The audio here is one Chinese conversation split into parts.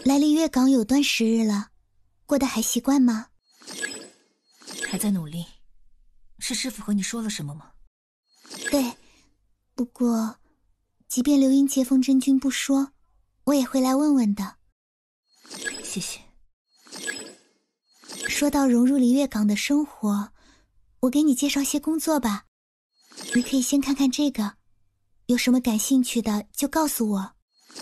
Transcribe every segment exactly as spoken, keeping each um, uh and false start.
来丽月港有段时日了，过得还习惯吗？ 还在努力。是师父和你说了什么吗？ 对，不过即便流云接风真君不说，我也会来问问的。 谢谢。 说到融入璃月港的生活，我给你介绍些工作吧。你可以先看看这个，有什么感兴趣的就告诉我。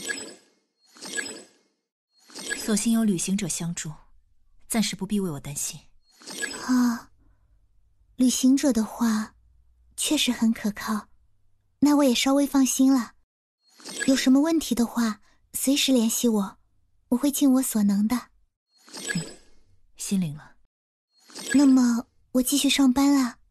所幸有旅行者相助，暂时不必为我担心。 啊，旅行者的话确实很可靠，那我也稍微放心了。有什么问题的话随时联系我，我会尽我所能的。 嗯，心领了。 那么我继续上班了。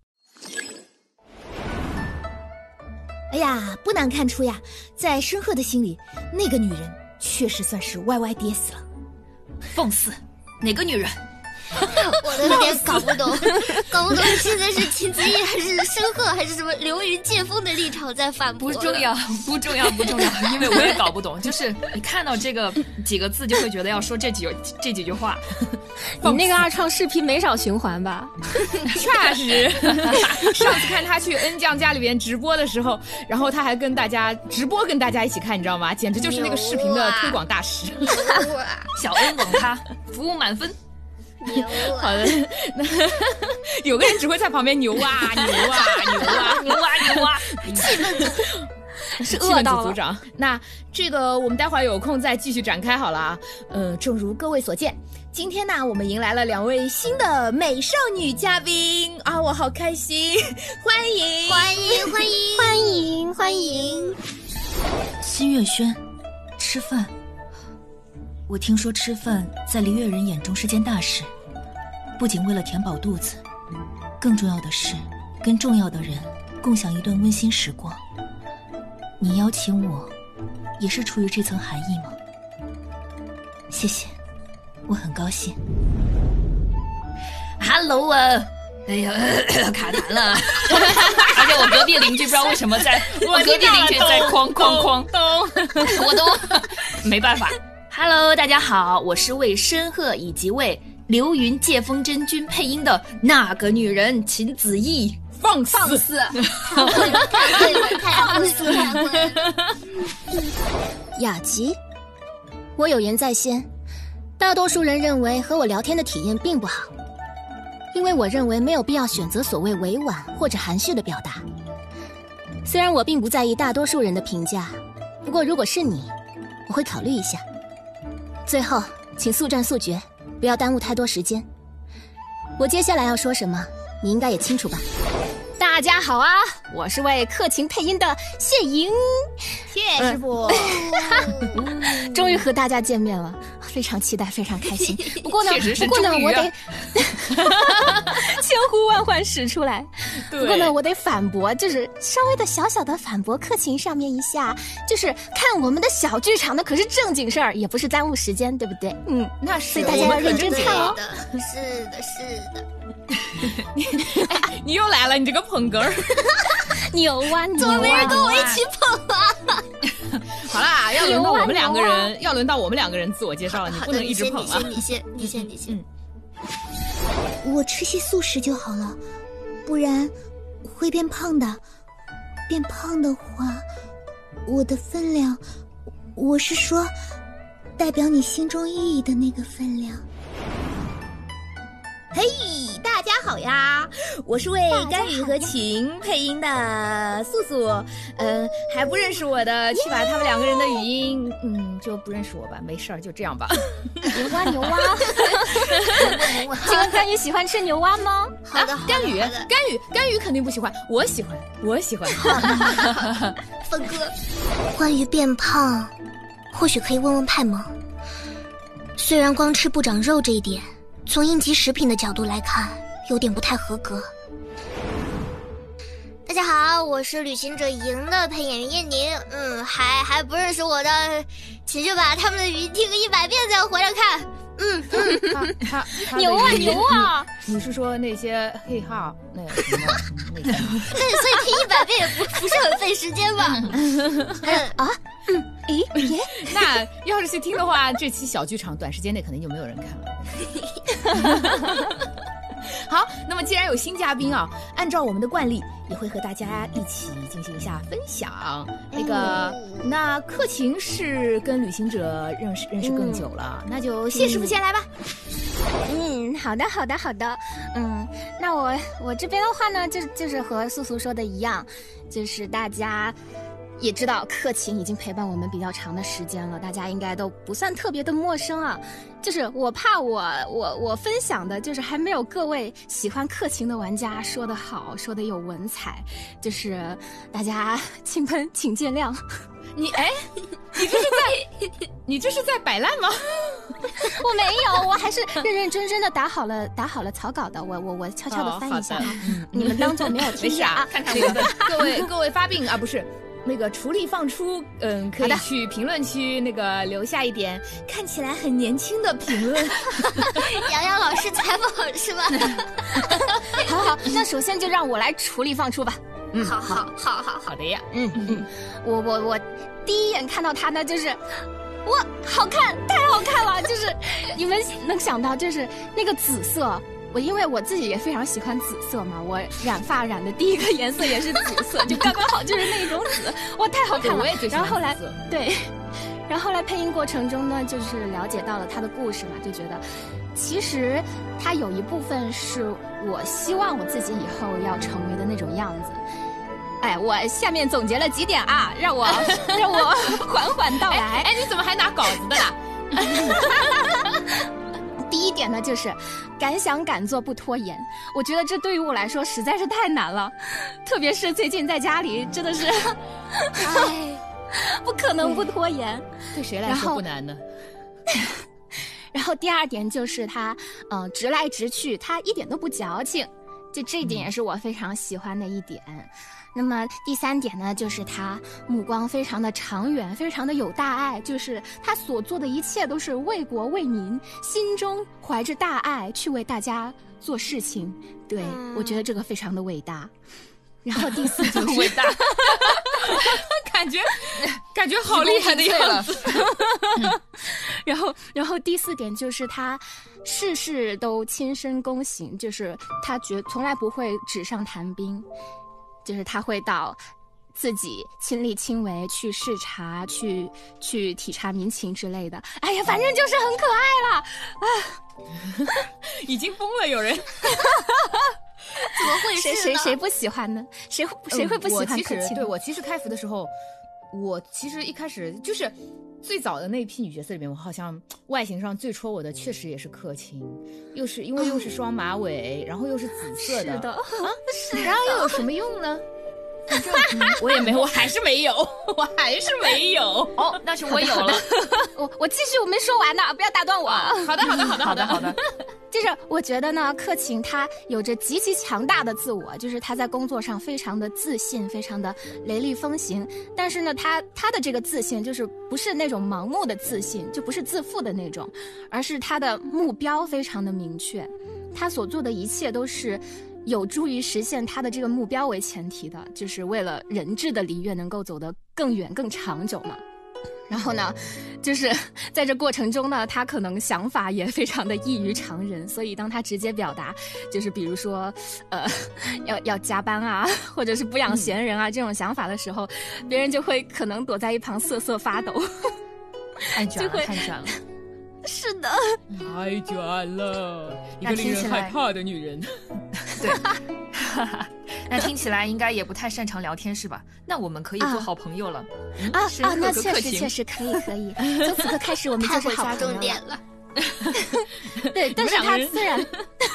哎呀，不难看出呀，在申鹤的心里，那个女人确实算是歪歪跌死了。 放肆！哪个女人？ 我都有点搞不懂，搞不懂现在是秦子义还是申鹤还是什么流云借风的立场在反驳。 不重要，不重要，不重要，因为我也搞不懂。就是你看到这个几个字，就会觉得要说这几这几句话。 你那个二创视频没少循环吧？ 确实，上次看他去恩酱家里边直播的时候，然后他还跟大家直播，跟大家一起看，你知道吗？简直就是那个视频的推广大使。小恩网咖服务满分。 牛啊！ 好的，那有个人只会在旁边牛啊牛啊牛啊牛啊牛啊， 气氛组是饿到了组长。那这个我们待会儿有空再继续展开好了啊。呃，正如各位所见，今天呢，我们迎来了两位新的美少女嘉宾啊，我好开心，欢迎欢迎欢迎欢迎欢迎！ 新月轩，吃饭。我听说吃饭在璃月人眼中是件大事，不仅为了填饱肚子，更重要的是跟重要的人共享一段温馨时光。你邀请我，也是出于这层含义吗？谢谢，我很高兴。 Hello 啊！哎呀，卡痰了，而且我隔壁邻居不知道为什么在，我隔壁邻居在哐哐哐咚，我都没办法。Hello， 大家好，我是为申鹤以及为流云借风真君配音的那个女人秦子义。放肆！ 放肆！太会了，太会了，太会了，太会了！ 雅集，我有言在先，大多数人认为和我聊天的体验并不好，因为我认为没有必要选择所谓委婉或者含蓄的表达。虽然我并不在意大多数人的评价，不过如果是你，我会考虑一下。最后，请速战速决，不要耽误太多时间。我接下来要说什么，你应该也清楚吧？大家好啊，我是为克勤配音的谢莹。 谢师傅， 嗯、终于和大家见面了，非常期待，非常开心。不过呢， 不过呢，我得千呼万唤始出来。不过呢，我得反驳，就是稍微的小小的反驳克勤上面一下，就是看我们的小剧场的可是正经事儿，也不是耽误时间，对不对？嗯， 那是， 所以大家要认真看哦。 是的，是的。 你, 哎、你又来了，你这个捧哏儿， 牛啊牛啊！ 怎么没人跟我一起捧啊？ 好啦，要轮到我们两个人，要轮到我们两个人自我介绍了，你不能一直捧了。 你先，你先，你先，你先。 嗯，我吃些素食就好了，不然会变胖的。变胖的话，我的分量，我是说，代表你心中意义的那个分量。 嘿，大家好呀！我是为甘雨和晴配音的素素，嗯，还不认识我的，去把他们两个人的语音，嗯，就不认识我吧，没事儿，就这样吧。 牛蛙牛蛙，请问甘雨喜欢吃牛蛙吗？ 好的， 甘雨，甘雨，甘雨肯定不喜欢，我喜欢，我喜欢。 峰哥， 关于变胖，或许可以问问派蒙。虽然光吃不长肉这一点，从应急食品的角度来看，有点不太合格。 大家好，我是旅行者营的配演员叶宁。嗯，还还不认识我的，请就把他们的语音听个一百遍再回来看。嗯嗯，他他牛啊牛啊！ 你是说那些嘿哈那个什么那些？ 对，所以听一百遍也不不是很费时间吧？ 嗯啊，嗯， 咦耶？ 那要是去听的话，这期小剧场短时间内可能就没有人看了。好，那么既然有新嘉宾啊，按照我们的惯例，也会和大家一起进行一下分享。那个，嗯、那克勤是跟旅行者认识认识更久了，嗯、那就谢师傅先来吧。 嗯，好的，好的，好的。嗯，那我我这边的话呢，就就是和素素说的一样，就是大家也知道克勤已经陪伴我们比较长的时间了，大家应该都不算特别的陌生啊。就是我怕我我我分享的就是还没有各位喜欢克勤的玩家说的好，说的有文采，就是大家请喷，请见谅。 你哎，你这是在你这是在摆烂吗？ 我没有，我还是认认真真的打好了打好了草稿的。我我我悄悄的翻一下，哦、你们当做没有听见啊。 看看这个，各位各位发病啊，不是。那个厨力放出，嗯，可以去评论区那个留下一点看起来很年轻的评论。 洋洋老师采访是吧？ 好好，那首先就让我来厨力放出吧。 嗯，好好好好好的呀。 嗯嗯，我我我第一眼看到他呢，就是哇，好看，太好看了！就是你们能想到，就是那个紫色。我因为我自己也非常喜欢紫色嘛，我染发染的第一个颜色也是紫色，就刚刚好就是那种紫，哇，太好看了。 我也最喜欢紫色。 然后后来对，然后后来配音过程中呢，就是了解到了他的故事嘛，就觉得其实他有一部分是我希望我自己以后要成为的那种样子。哎，我下面总结了几点啊，让我让我缓缓道来。 哎, 哎，你怎么还拿稿子的啦？ 第一点呢，就是敢想敢做不拖延。我觉得这对于我来说实在是太难了，特别是最近在家里，真的是，哎，不可能不拖延。 对谁来说不难呢？ 然后第二点就是他，呃，直来直去，他一点都不矫情，就这一点也是我非常喜欢的一点。嗯那么第三点呢，就是他目光非常的长远，非常的有大爱，就是他所做的一切都是为国为民，心中怀着大爱去为大家做事情。对、嗯、我觉得这个非常的伟大。然后第四就是伟大，感觉感觉好厉害的样子。 然后然后第四点就是他事事都亲身躬行，就是他绝从来不会纸上谈兵。就是他会到自己亲力亲为去视察，去去体察民情之类的。哎呀，反正就是很可爱了啊！ 已经疯了，有人怎么会是呢？ 谁谁谁不喜欢呢？谁谁会不喜欢克勤、 嗯？对我其实开服的时候，我其实一开始就是最早的那一批女角色里面，我好像外形上最戳我的确实也是克勤，又是因为又是双马尾，哦、然后又是紫色的， 是的， 啊，是，然后又有什么用呢？反正、嗯、我也没，我还是没有，我还是没有。 哦，那是我有了。 我我继续，我没说完呢，不要打断我。 好的，好的，好的，好的，好的。 就是我觉得呢，克勤他有着极其强大的自我，就是他在工作上非常的自信，非常的雷厉风行。但是呢，他他的这个自信就是不是那种盲目的自信，就不是自负的那种，而是他的目标非常的明确，他所做的一切都是有助于实现他的这个目标为前提的，就是为了人质的璃月能够走得更远更长久嘛。然后呢，就是在这过程中呢，他可能想法也非常的异于常人，所以当他直接表达，就是比如说，呃，要要加班啊，或者是不养闲人啊、嗯、这种想法的时候，别人就会可能躲在一旁瑟瑟发抖。 太卷了，太卷了。 是的， 太卷了，一个令人害怕的女人。 对，那听起来应该也不太擅长聊天是吧？那我们可以做好朋友了。 啊、嗯、啊, 啊，那确实确实可以可以。从此刻开始，我们就是好朋友了。 重点了。 对，但是他虽然，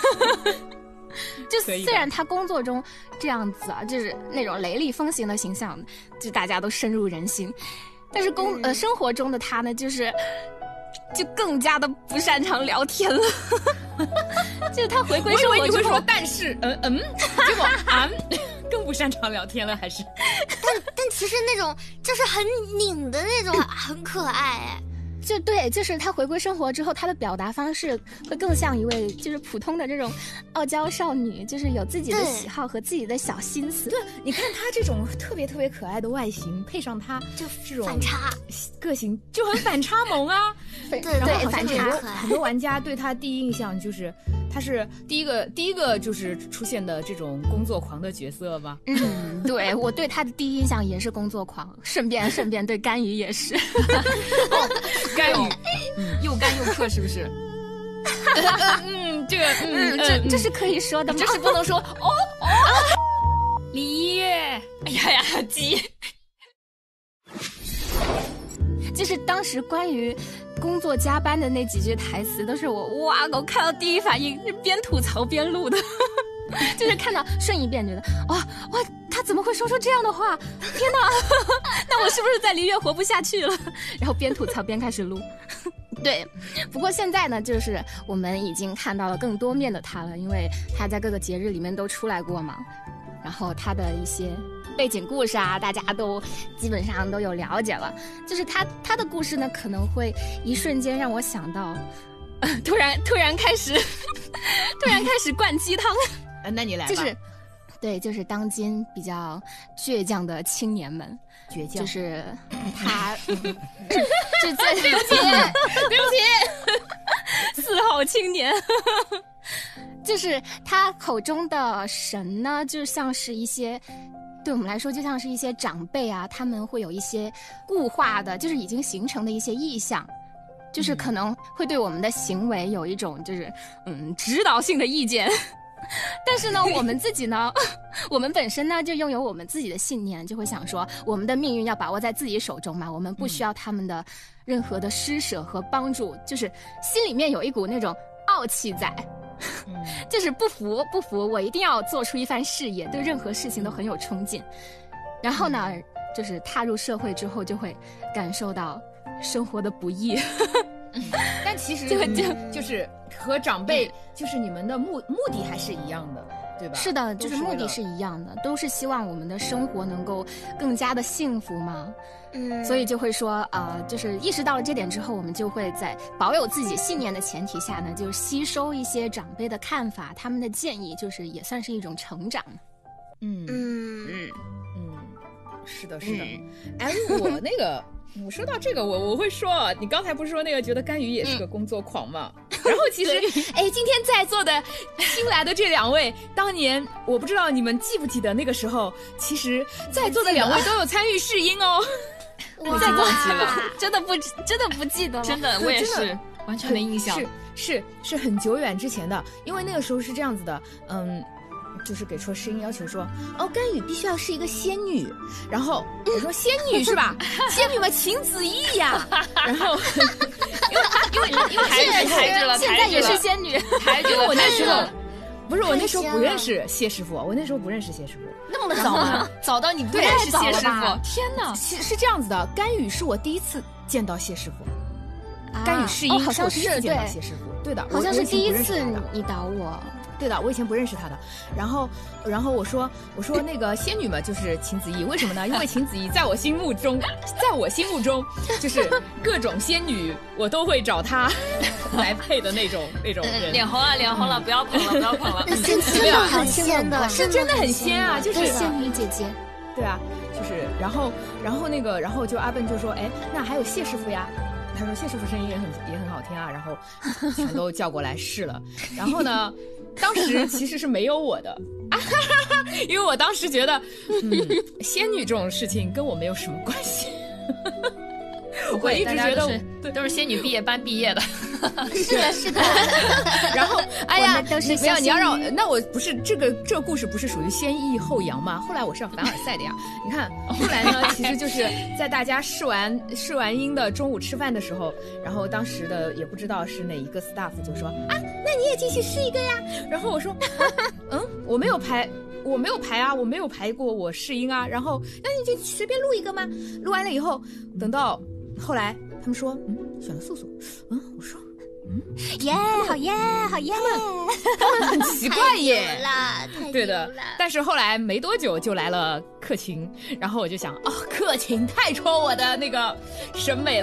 就虽然他工作中这样子啊，就是那种雷厉风行的形象，就大家都深入人心，但是工、嗯、呃生活中的他呢，就是。就更加的不擅长聊天了，就是他回归生活之后， 我以为你会说但是嗯嗯，结果啊更不擅长聊天了，还是但但其实那种就是很拧的那种很可爱哎， 就对，就是他回归生活之后，他的表达方式会更像一位就是普通的这种傲娇少女，就是有自己的喜好和自己的小心思。 对，你看他这种特别特别可爱的外形，配上他就这种反差个性，就很反差萌啊。 对然后对， 好像反很多差很多玩家对他第一印象就是他是第一个第一个就是出现的这种工作狂的角色吧。 嗯，对，我对他的第一印象也是工作狂，顺便顺便对甘雨也是。 甘雨，嗯，又干又氪是不是？ 嗯，这个嗯，这这是可以说的吗？ 这是不能说哦哦。李烨，哎呀呀，鸡。 就是当时关于工作加班的那几句台词，都是我哇，我看到第一反应是边吐槽边录的，就是看到顺一遍觉得哇哇，他怎么会说出这样的话？天哪，那我是不是在璃月活不下去了？然后边吐槽边开始录。对，不过现在呢，就是我们已经看到了更多面的他了，因为他在各个节日里面都出来过嘛，然后他的一些背景故事啊，大家都基本上都有了解了。就是他他的故事呢，可能会一瞬间让我想到，呃、突然突然开始，突然开始灌鸡汤。 呃，那你来吧。 就是，对，就是当今比较倔强的青年们， 倔强， 就是他，就就在对不起，对不起，四好青年。就是他口中的神呢，就像是一些，对我们来说就像是一些长辈啊，他们会有一些固化的，就是已经形成的一些意象，就是可能会对我们的行为有一种就是嗯指导性的意见。但是呢，我们自己呢，我们本身呢就拥有我们自己的信念，就会想说我们的命运要把握在自己手中嘛，我们不需要他们的任何的施舍和帮助，就是心里面有一股那种傲气在。嗯、就是不服不服，我一定要做出一番事业，对任何事情都很有冲劲。然后呢，就是踏入社会之后，就会感受到生活的不易。 嗯、但其实就就就是和长辈，就是你们的目目的还是一样的，对吧？ 是的，就是目的是一样的，都是希望我们的生活能够更加的幸福嘛。嗯，所以就会说啊、呃，就是意识到了这点之后，我们就会在保有自己信念的前提下呢，就是吸收一些长辈的看法，他们的建议，就是也算是一种成长。 嗯嗯嗯嗯，是的，是的。哎、嗯，我那个。我说到这个，我我会说，你刚才不是说那个觉得甘雨也是个工作狂吗？嗯、然后其实，哎，今天在座的新来的这两位，当年我不知道你们记不记得那个时候，其实在座的两位都有参与试音哦。 我已经忘记了， 真的不真的不记得了， 真的我也是完全没印象。 是是是很久远之前的，因为那个时候是这样子的，嗯。就是给出声音要求说，哦，甘雨必须要是一个仙女，然后我说仙女是吧？仙女嘛，秦子义呀。然后因为因为因为抬举抬举了， 现在也是仙女， 抬举了。 我那时候不是我那时候不认识谢师傅，我那时候不认识谢师傅， 那么早吗？早到你不认识谢师傅？天哪！ 是是这样子的，甘雨是我第一次见到谢师傅。甘雨试音好像是我第一次见到谢师傅，对的， 好像是第一次你导我。 对的，我以前不认识他的，然后，然后我说，我说那个仙女嘛，就是秦子义，为什么呢？因为秦子义在我心目中，在我心目中，就是各种仙女我都会找他来配的那种那种人。 脸红了，脸红了，不要捧了，不要捧了。 真的很仙的， 是真的很仙啊，就是仙女姐姐。 对啊，就是，然后，然后那个，然后就阿笨就说，哎，那还有谢师傅呀。他说谢师傅声音也很也很好听啊，然后全都叫过来试了。然后呢，当时其实是没有我的，啊、哈哈因为我当时觉得，嗯，仙女这种事情跟我没有什么关系。我一直觉得都是都是仙女毕业班毕业的。 是的，是的。 然后，哎呀，你不要，你要让我，那我不是这个这个故事不是属于先抑后扬吗？后来我是要凡尔赛的呀。你看，后来呢，其实就是在大家试完试完音的中午吃饭的时候，然后当时的也不知道是哪一个 staff 就说啊，那你也进去试一个呀。然后我说，嗯，我没有排。我没有排啊，我没有排过我试音啊，然后那你就随便录一个嘛。录完了以后，等到后来他们说，嗯，选了素素，嗯，我说，嗯， 耶，好耶，好耶， 他们很奇怪耶，对的。 太但是后来没多久就来了克勤，然后我就想，哦，克勤太戳我的那个审美了，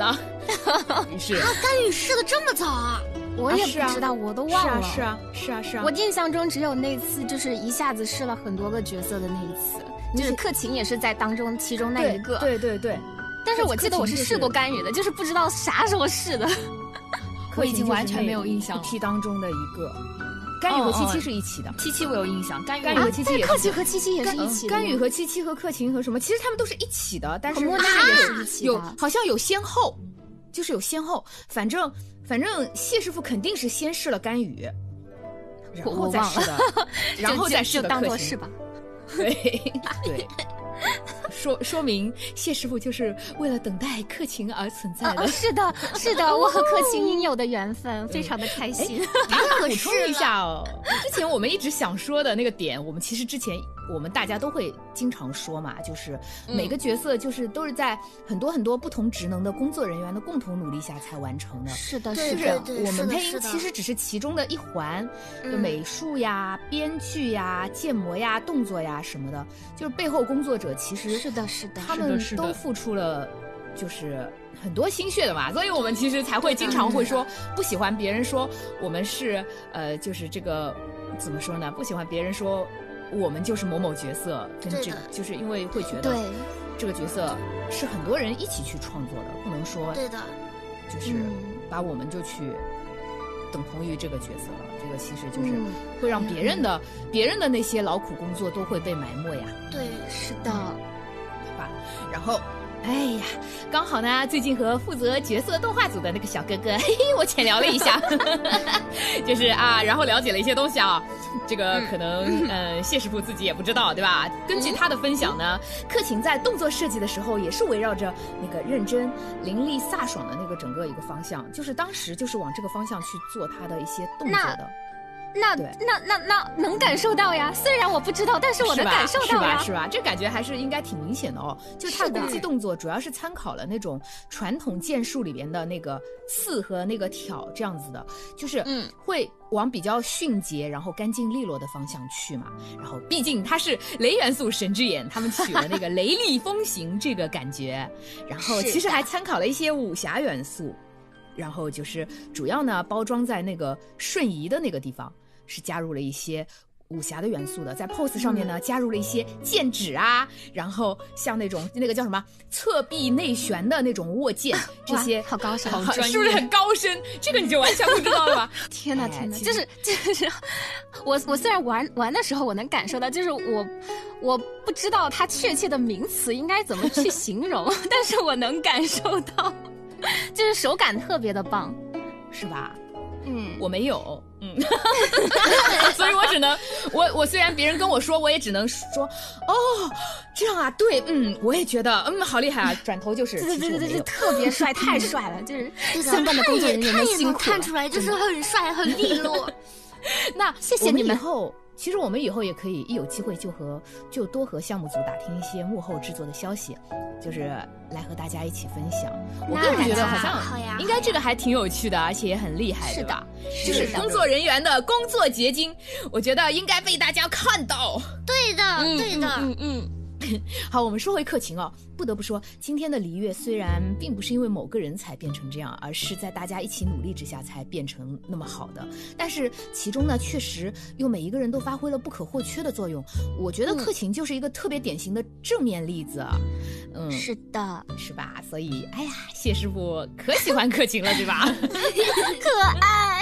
是啊，甘雨试的这么早啊？ 我也不知道，我都忘了。 是啊，是啊，是啊。 我印象中只有那次，就是一下子试了很多个角色的那一次，就是克勤也是在当中其中那一个。 对对对。 但是我记得我是试过甘雨的，就是不知道啥时候试的。 我已经完全没有印象了。 一批当中的一个。甘雨和七七是一起的， 七七我有印象，甘雨和七七也是。 克勤和七七也是一起的。 甘雨和七七和克勤和什么，其实他们都是一起的，但是莫娜也是一起的， 有好像有先后，就是有先后。反正反正谢师傅肯定是先试了甘雨，然后再试的，然后再试的克勤。 就当做是吧。 对对。说说明谢师傅就是为了等待克勤而存在的。 哦、是的，是的，我和克勤应有的缘分，非常的开心。 补充一下哦，之前我们一直想说的那个点，我们其实之前我们大家都会经常说嘛，就是每个角色就是都是在很多很多不同职能的工作人员的共同努力下才完成的。 是的， 是的， 就是我们配音其实只是其中的一环，就美术呀、编剧呀、建模呀、动作呀什么的，就是背后工作者其实是的，是的， 他们都付出了就是很多心血的嘛，所以我们其实才会经常会说不喜欢别人说我们是呃就是这个怎么说呢？不喜欢别人说我们就是某某角色，跟这个就是因为会觉得这个角色是很多人一起去创作的，不能说对的， 就是把我们就去等同于这个角色了。这个其实就是会让别人的、嗯、别人的那些劳苦工作都会被埋没呀。 对， 是的， 对吧？然后。哎呀，刚好呢，最近和负责角色动画组的那个小哥哥，嘿嘿，我浅聊了一下，就是啊，然后了解了一些东西啊，这个可能、嗯、呃谢师傅自己也不知道，对吧？根据他的分享呢，克勤在动作设计的时候也是围绕着那个认真、凌厉、飒爽的那个整个一个方向，就是当时就是往这个方向去做他的一些动作的。 那那那那能感受到呀，虽然我不知道，但是我能感受到呀， 是吧？是吧？这感觉还是应该挺明显的哦。就他的攻击动作主要是参考了那种传统剑术里边的那个刺和那个挑这样子的，就是嗯，会往比较迅捷然后干净利落的方向去嘛。然后毕竟他是雷元素神之眼，他们取了那个雷厉风行这个感觉，然后其实还参考了一些武侠元素，然后就是主要呢包装在那个瞬移的那个地方。是加入了一些武侠的元素的，在 pose 上面呢、嗯、加入了一些剑指啊，然后像那种那个叫什么侧臂内旋的那种握剑，这些好高深， 好专业，是不是很高深？这个你就完全不知道了吧？ 天哪天哪，就是就是我我虽然玩玩的时候我能感受到，就是我我不知道它确切的名词应该怎么去形容，但是我能感受到，就是手感特别的棒， 是吧？ 嗯， 我没有，嗯，所以我只能，我我虽然别人跟我说，我也只能说，哦，这样啊，对，嗯，我也觉得，嗯，好厉害啊，转头就是， 对对对对对，特别帅，太帅了，就是相关的工作人员们辛苦了， 看出来就是很帅，很利落。 那谢谢你们以后。其实我们以后也可以一有机会就和就多和项目组打听一些幕后制作的消息，就是来和大家一起分享。我个人觉得好像应该这个还挺有趣的，而且也很厉害， 是的， 就是工作人员的工作结晶，我觉得应该被大家看到。 对的， 嗯、 对的， 嗯嗯。嗯好，我们说回克勤哦。不得不说，今天的璃月虽然并不是因为某个人才变成这样，而是在大家一起努力之下才变成那么好的。但是其中呢，确实有每一个人都发挥了不可或缺的作用。我觉得克勤就是一个特别典型的正面例子。嗯， 是的， 是吧？所以，哎呀，谢师傅可喜欢克勤了，对吧？ 可爱。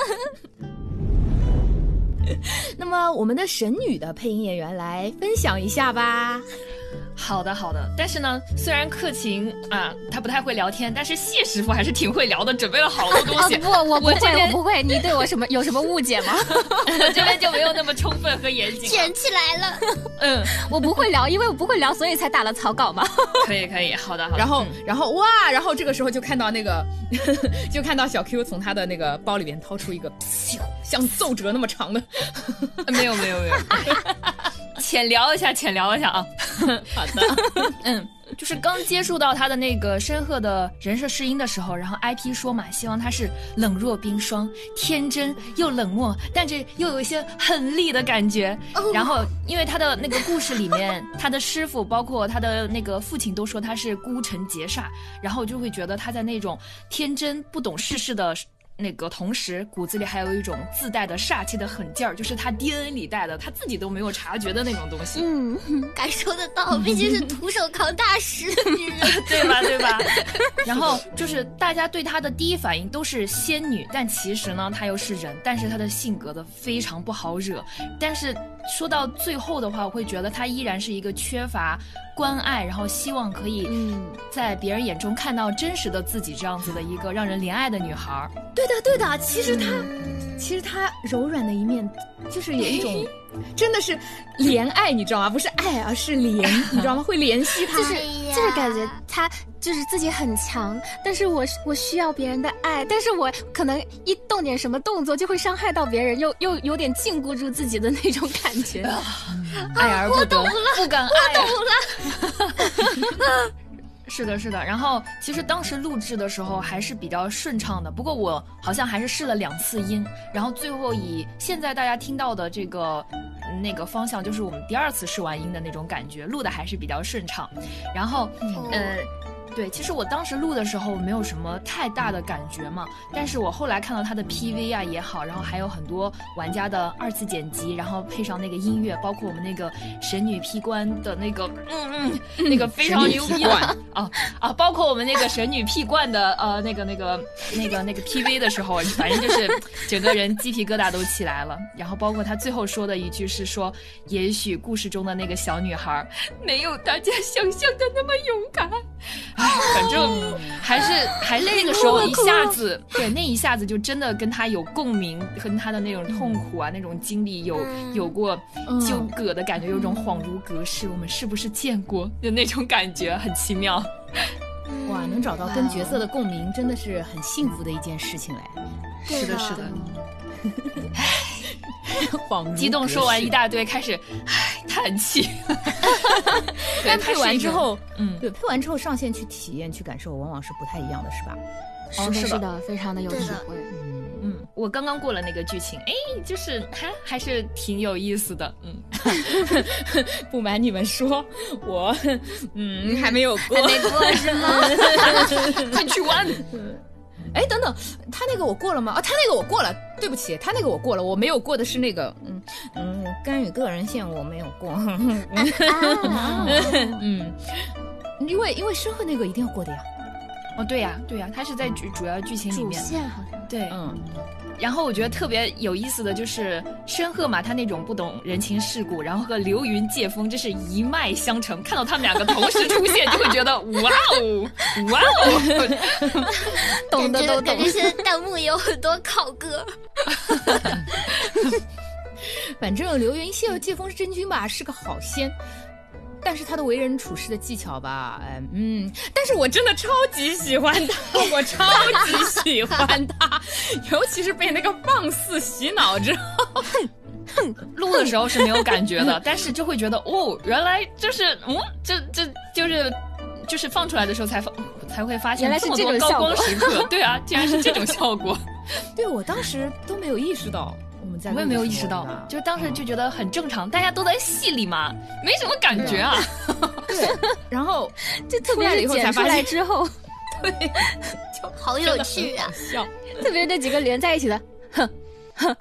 那么我们的神女的配音演员来分享一下吧。 好的好的，但是呢，虽然克勤啊他不太会聊天，但是谢师傅还是挺会聊的，准备了好多东西。 啊、不，我不会，我, 我不会，你对我什么有什么误解吗？ 我这边就没有那么充分和严谨。 卷起来了。 嗯， 我不会聊，因为我不会聊，所以才打了草稿嘛。 可以可以，好的好的。 然后、嗯、然后哇，然后这个时候就看到那个，就看到小 Q 从他的那个包里面掏出一个像奏折那么长的。 没有没有没有。浅聊一下，浅聊一下啊。 好的，嗯， 就是刚接触到他的那个申鹤的人设试音的时候，然后 I P 说嘛，希望他是冷若冰霜，天真又冷漠，但是又有一些狠厉的感觉。Oh. 然后因为他的那个故事里面，他的师傅包括他的那个父亲都说他是孤臣劫煞，然后就会觉得他在那种天真不懂世事的那个同时，骨子里还有一种自带的煞气的狠劲儿，就是他 D N A 里带的，他自己都没有察觉的那种东西。 嗯，感受得到，毕竟是徒手扛大石的女人， 对吧？对吧？然后就是大家对她的第一反应都是仙女，但其实呢，她又是人，但是她的性格的非常不好惹。但是说到最后的话，我会觉得她依然是一个缺乏关爱，然后希望可以在别人眼中看到真实的自己，这样子的一个让人怜爱的女孩。 对的，对的，其实她，嗯、其实她柔软的一面，就是有一种，真的是怜爱，你知道吗？不是爱，而是怜，你知道吗？会怜惜她， 就是就是感觉她就是自己很强，但是我我需要别人的爱，但是我可能一动点什么动作就会伤害到别人，又又有点禁锢住自己的那种感觉。 啊、爱而不得，不敢爱。 我懂了。 是的，是的。然后其实当时录制的时候还是比较顺畅的，不过我好像还是试了两次音，然后最后以现在大家听到的这个那个方向，就是我们第二次试完音的那种感觉，录的还是比较顺畅。然后，嗯、呃。对，其实我当时录的时候没有什么太大的感觉嘛，但是我后来看到他的 P V 啊也好，然后还有很多玩家的二次剪辑，然后配上那个音乐，包括我们那个神女劈关的那个嗯嗯那个非常牛逼啊啊啊，包括我们那个神女劈冠的呃那个那个那个那个 P V 的时候，反正就是整个人鸡皮疙瘩都起来了。然后包括他最后说的一句是说，也许故事中的那个小女孩没有大家想象的那么勇敢。反正还是还是那个时候一下子，对，那一下子就真的跟他有共鸣，跟他的那种痛苦啊，那种经历有有过纠葛的感觉，有种恍如隔世，我们是不是见过的那种感觉，很奇妙。 哇，能找到跟角色的共鸣，真的是很幸福的一件事情嘞。 是的，是的。 激动说完一大堆，开始唉叹气。 但配完之后，嗯，对，配完之后上线去体验、去感受，往往是不太一样的，是吧？ 是的，是的，非常的有体会。 嗯嗯，我刚刚过了那个剧情，哎，就是还还是挺有意思的。嗯， 不瞒你们说，我嗯还没有过， 还没过是吗？ 快去玩。 哎，等等，他那个我过了吗？啊，他那个我过了，对不起，他那个我过了，我没有过的是那个，嗯嗯，干预个人线我没有过，嗯，因为因为申鹤那个一定要过的呀。 哦，对呀，对呀，他是在主主要剧情里面， 主线好像对，嗯。然后我觉得特别有意思的就是申鹤嘛，他那种不懂人情世故，然后和流云借风这是一脉相承，看到他们两个同时出现，就会觉得哇哦哇哦， 懂的都懂。 感觉现在弹幕也有很多考歌。 反正流云借借风是真君吧，是个好仙。但是他的为人处事的技巧吧，嗯，但是我真的超级喜欢他，我超级喜欢他，尤其是被那个放肆洗脑之后， 录的时候是没有感觉的，但是就会觉得哦，原来就是嗯，这这就是就是放出来的时候才才会发现， 原来是这种高光时刻，对啊，竟然是这种效果， 对我当时都没有意识到。 我也没有意识到，就当时就觉得很正常，大家都在戏里嘛，没什么感觉啊。 对，然后就特别是剪出来之后， 对，就好有趣啊， 笑， 特别是那几个连在一起的，哼哼，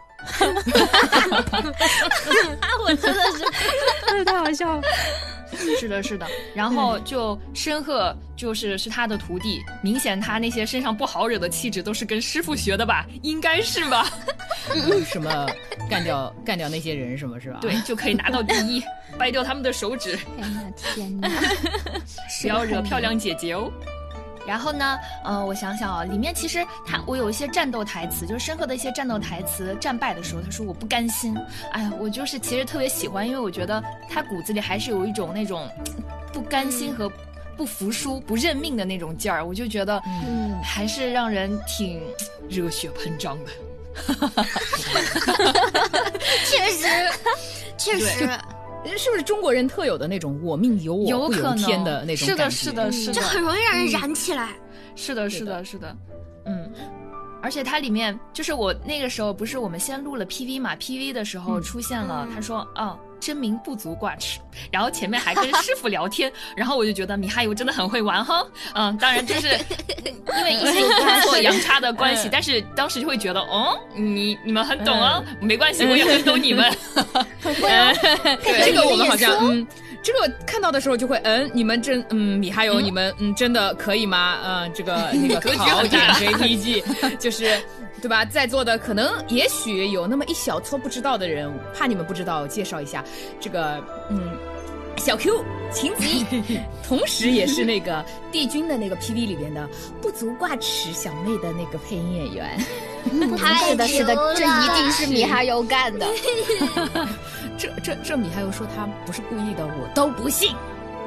我真的是太好笑了。 是的，是的，然后就申鹤就是是他的徒弟，明显他那些身上不好惹的气质都是跟师傅学的吧，应该是吧？ 什么干掉干掉那些人什么是吧？ 对，就可以拿到第一，掰掉他们的手指。 天哪，天哪！ 不要惹漂亮姐姐哦。然后呢，呃，我想想啊，里面其实他我有一些战斗台词，就是申鹤的一些战斗台词，战败的时候他说我不甘心，哎呀，我就是其实特别喜欢，因为我觉得他骨子里还是有一种那种不甘心和不服输、不认命的那种劲儿，我就觉得嗯，还是让人挺热血喷张的。 确实，确实。 是不是中国人特有的那种我命由我不由天的那种感觉？ 是的，是的，是的， 这很容易让人燃起来。 嗯、是的，是的，是的，嗯。而且它里面就是我那个时候不是我们先录了 P V 嘛 ，P V 的时候出现了，嗯、他说啊。真名不足挂齿，然后前面还跟师傅聊天，然后我就觉得米哈游真的很会玩哈，嗯，当然就是因为一些工作阳差的关系，但是当时就会觉得，哦，你你们很懂啊，嗯、没关系，我也很懂你们， 很会啊，这个我们好像嗯。这个看到的时候就会，嗯，你们真，嗯，米哈游，嗯、你们，嗯，真的可以吗？嗯，这个那个考点 J P G， 就是，对吧？在座的可能也许有那么一小撮不知道的人，怕你们不知道，介绍一下，这个，嗯，小 Q 秦吉，同时也是那个帝君的那个 P V 里边的不足挂齿小妹的那个配音演员。 是的，是的， 这一定是米哈游干的。 这这这米哈游说他不是故意的，我都不信。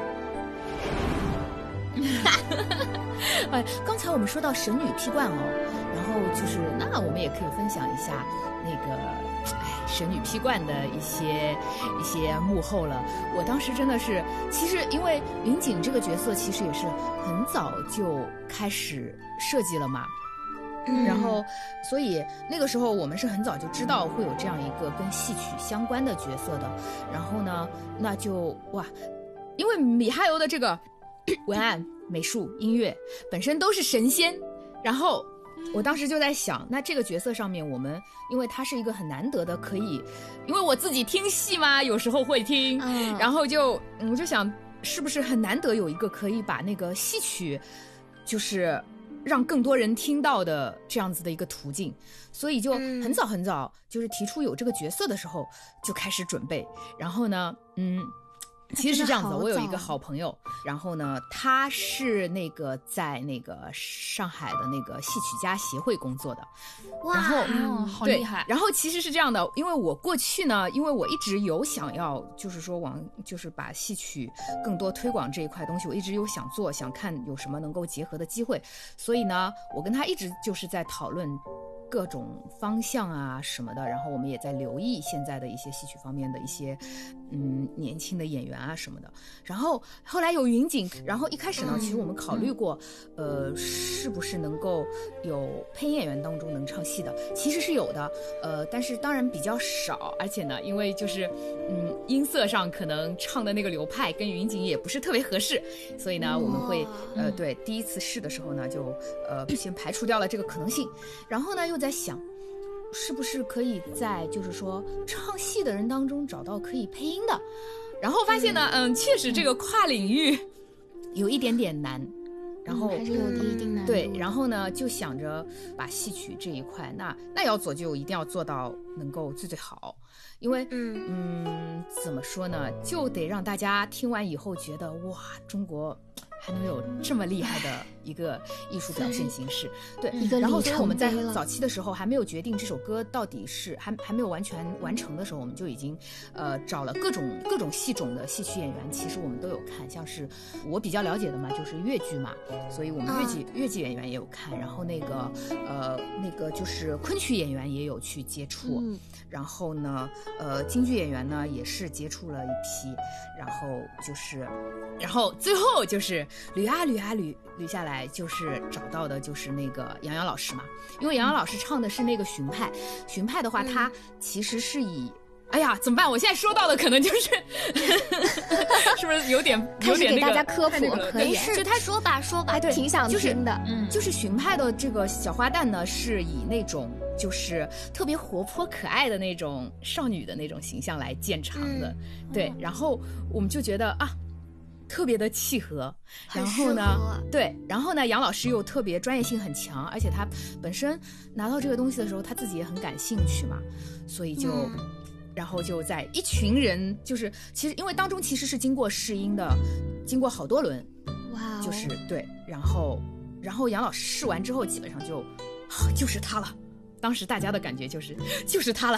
哎，刚才我们说到神女劈冠哦，然后就是那我们也可以分享一下那个哎神女劈冠的一些一些幕后了。我当时真的是，其实因为云锦这个角色其实也是很早就开始设计了嘛。嗯、然后所以那个时候我们是很早就知道会有这样一个跟戏曲相关的角色的，然后呢那就哇，因为米哈游的这个文案美术音乐本身都是神仙，然后我当时就在想，那这个角色上面我们因为它是一个很难得的可以，因为我自己听戏嘛有时候会听、嗯、然后就我就想是不是很难得有一个可以把那个戏曲就是让更多人听到的这样子的一个途径，所以就很早很早就是提出有这个角色的时候就开始准备，然后呢嗯其实是这样子的，我有一个好朋友，然后呢他是那个在那个上海的那个戏曲家协会工作的，然后、 哦、好厉害。 然后其实是这样的，因为我过去呢因为我一直有想要就是说往就是把戏曲更多推广这一块东西，我一直有想做，想看有什么能够结合的机会，所以呢我跟他一直就是在讨论各种方向啊什么的，然后我们也在留意现在的一些戏曲方面的一些嗯年轻的演员啊什么的，然后后来有云锦，然后一开始呢、嗯、其实我们考虑过、嗯、呃是不是能够有配音演员当中能唱戏的，其实是有的，呃但是当然比较少，而且呢因为就是嗯音色上可能唱的那个流派跟云锦也不是特别合适，所以呢我们会呃对第一次试的时候呢就呃先排除掉了这个可能性，然后呢又在想是不是可以在就是说唱戏的人当中找到可以配音的，然后发现呢嗯确实这个跨领域有一点点难，然后、 嗯、还是有一定难度， 对，然后呢就想着把戏曲这一块那那要做就一定要做到能够最最好，因为嗯嗯怎么说呢就得让大家听完以后觉得哇中国还能有这么厉害的一个艺术表现形式，对， 一个然后所以我们在早期的时候还没有决定这首歌到底是还还没有完全完成的时候，我们就已经呃找了各种各种戏种的戏曲演员，其实我们都有看，像是我比较了解的嘛就是越剧嘛，所以我们越剧、嗯、越剧演员也有看，然后那个呃那个就是昆曲演员也有去接触、嗯、然后呢呃京剧演员呢也是接触了一批，然后就是然后最后就是捋啊捋啊捋捋下来，就是找到的就是那个杨洋老师嘛，因为杨洋老师唱的是那个荀派，荀派的话，他、嗯、其实是以，哎呀，怎么办？我现在说到的可能就是，是不是有点有点那个？ 给大家科普可以， 就他说吧说吧， 哎，对，挺想听的， 就是、嗯，就是荀派的这个小花旦呢，是以那种就是特别活泼可爱的那种少女的那种形象来见长的，嗯、对，然后我们就觉得啊。特别的契合，然后呢对然后呢杨老师又特别专业性很强，而且他本身拿到这个东西的时候他自己也很感兴趣嘛，所以就、嗯、然后就在一群人就是其实因为当中其实是经过试音的，经过好多轮，哇、哦，就是对然后然后杨老师试完之后基本上就、啊、就是他了，当时大家的感觉就是就是他了，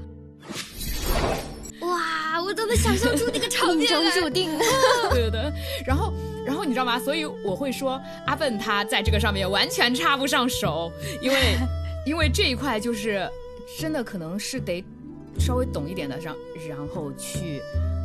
哇，我都能想象出那个场面来，命中注定。 对的，然后，然后你知道吗？所以我会说，阿笨他在这个上面完全插不上手，因为，因为这一块就是真的可能是得稍微懂一点的，让然后去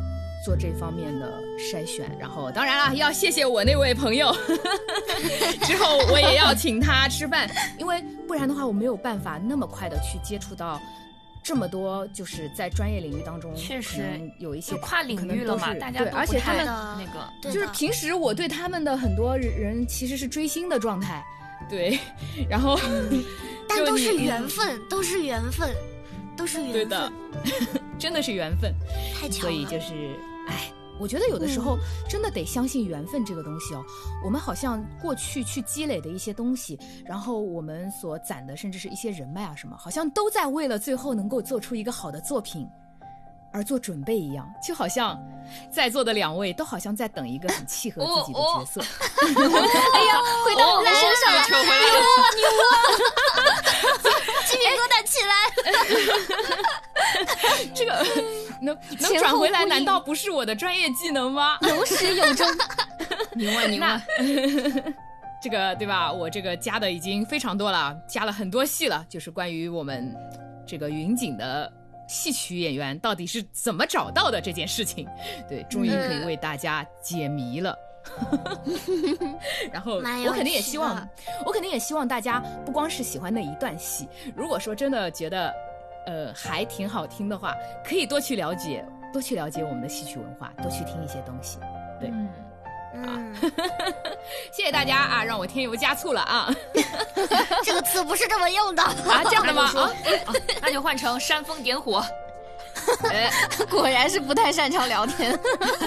做这方面的筛选。然后当然了，要谢谢我那位朋友之后我也要请他吃饭，因为不然的话我没有办法那么快的去接触到这么多，就是在专业领域当中确实有一些跨领域了嘛，大家都而且他们那个就是平时我对他们的很多人其实是追星的状态，对，然后、 嗯、但都是缘分，都是缘分，都是缘分， 对的真的是缘分， 太巧了。 所以就是哎，我觉得有的时候真的得相信缘分这个东西哦。嗯、我们好像过去去积累的一些东西，然后我们所攒的甚至是一些人脉啊什么，好像都在为了最后能够做出一个好的作品而做准备一样，就好像在座的两位都好像在等一个很契合自己的角色。 哦哦、哎呀，回到我们身上了， 牛啊牛啊！鸡皮疙瘩起来。 这个能能转回来，难道不是我的专业技能吗？ 有始有终， 牛啊牛啊！ 这个对吧？我这个加的已经非常多了，加了很多戏了，就是关于我们这个云锦的戏曲演员到底是怎么找到的这件事情，对，终于可以为大家解谜了。然后我肯定也希望，我肯定也希望大家不光是喜欢那一段戏，如果说真的觉得呃还挺好听的话，可以多去了解，多去了解我们的戏曲文化，多去听一些东西。对， 嗯， 啊，谢谢大家啊，让我添油加醋了啊。 这个词不是这么用的啊，这样的吗？啊， 那就换成煽风点火。 哎，果然是不太擅长聊天。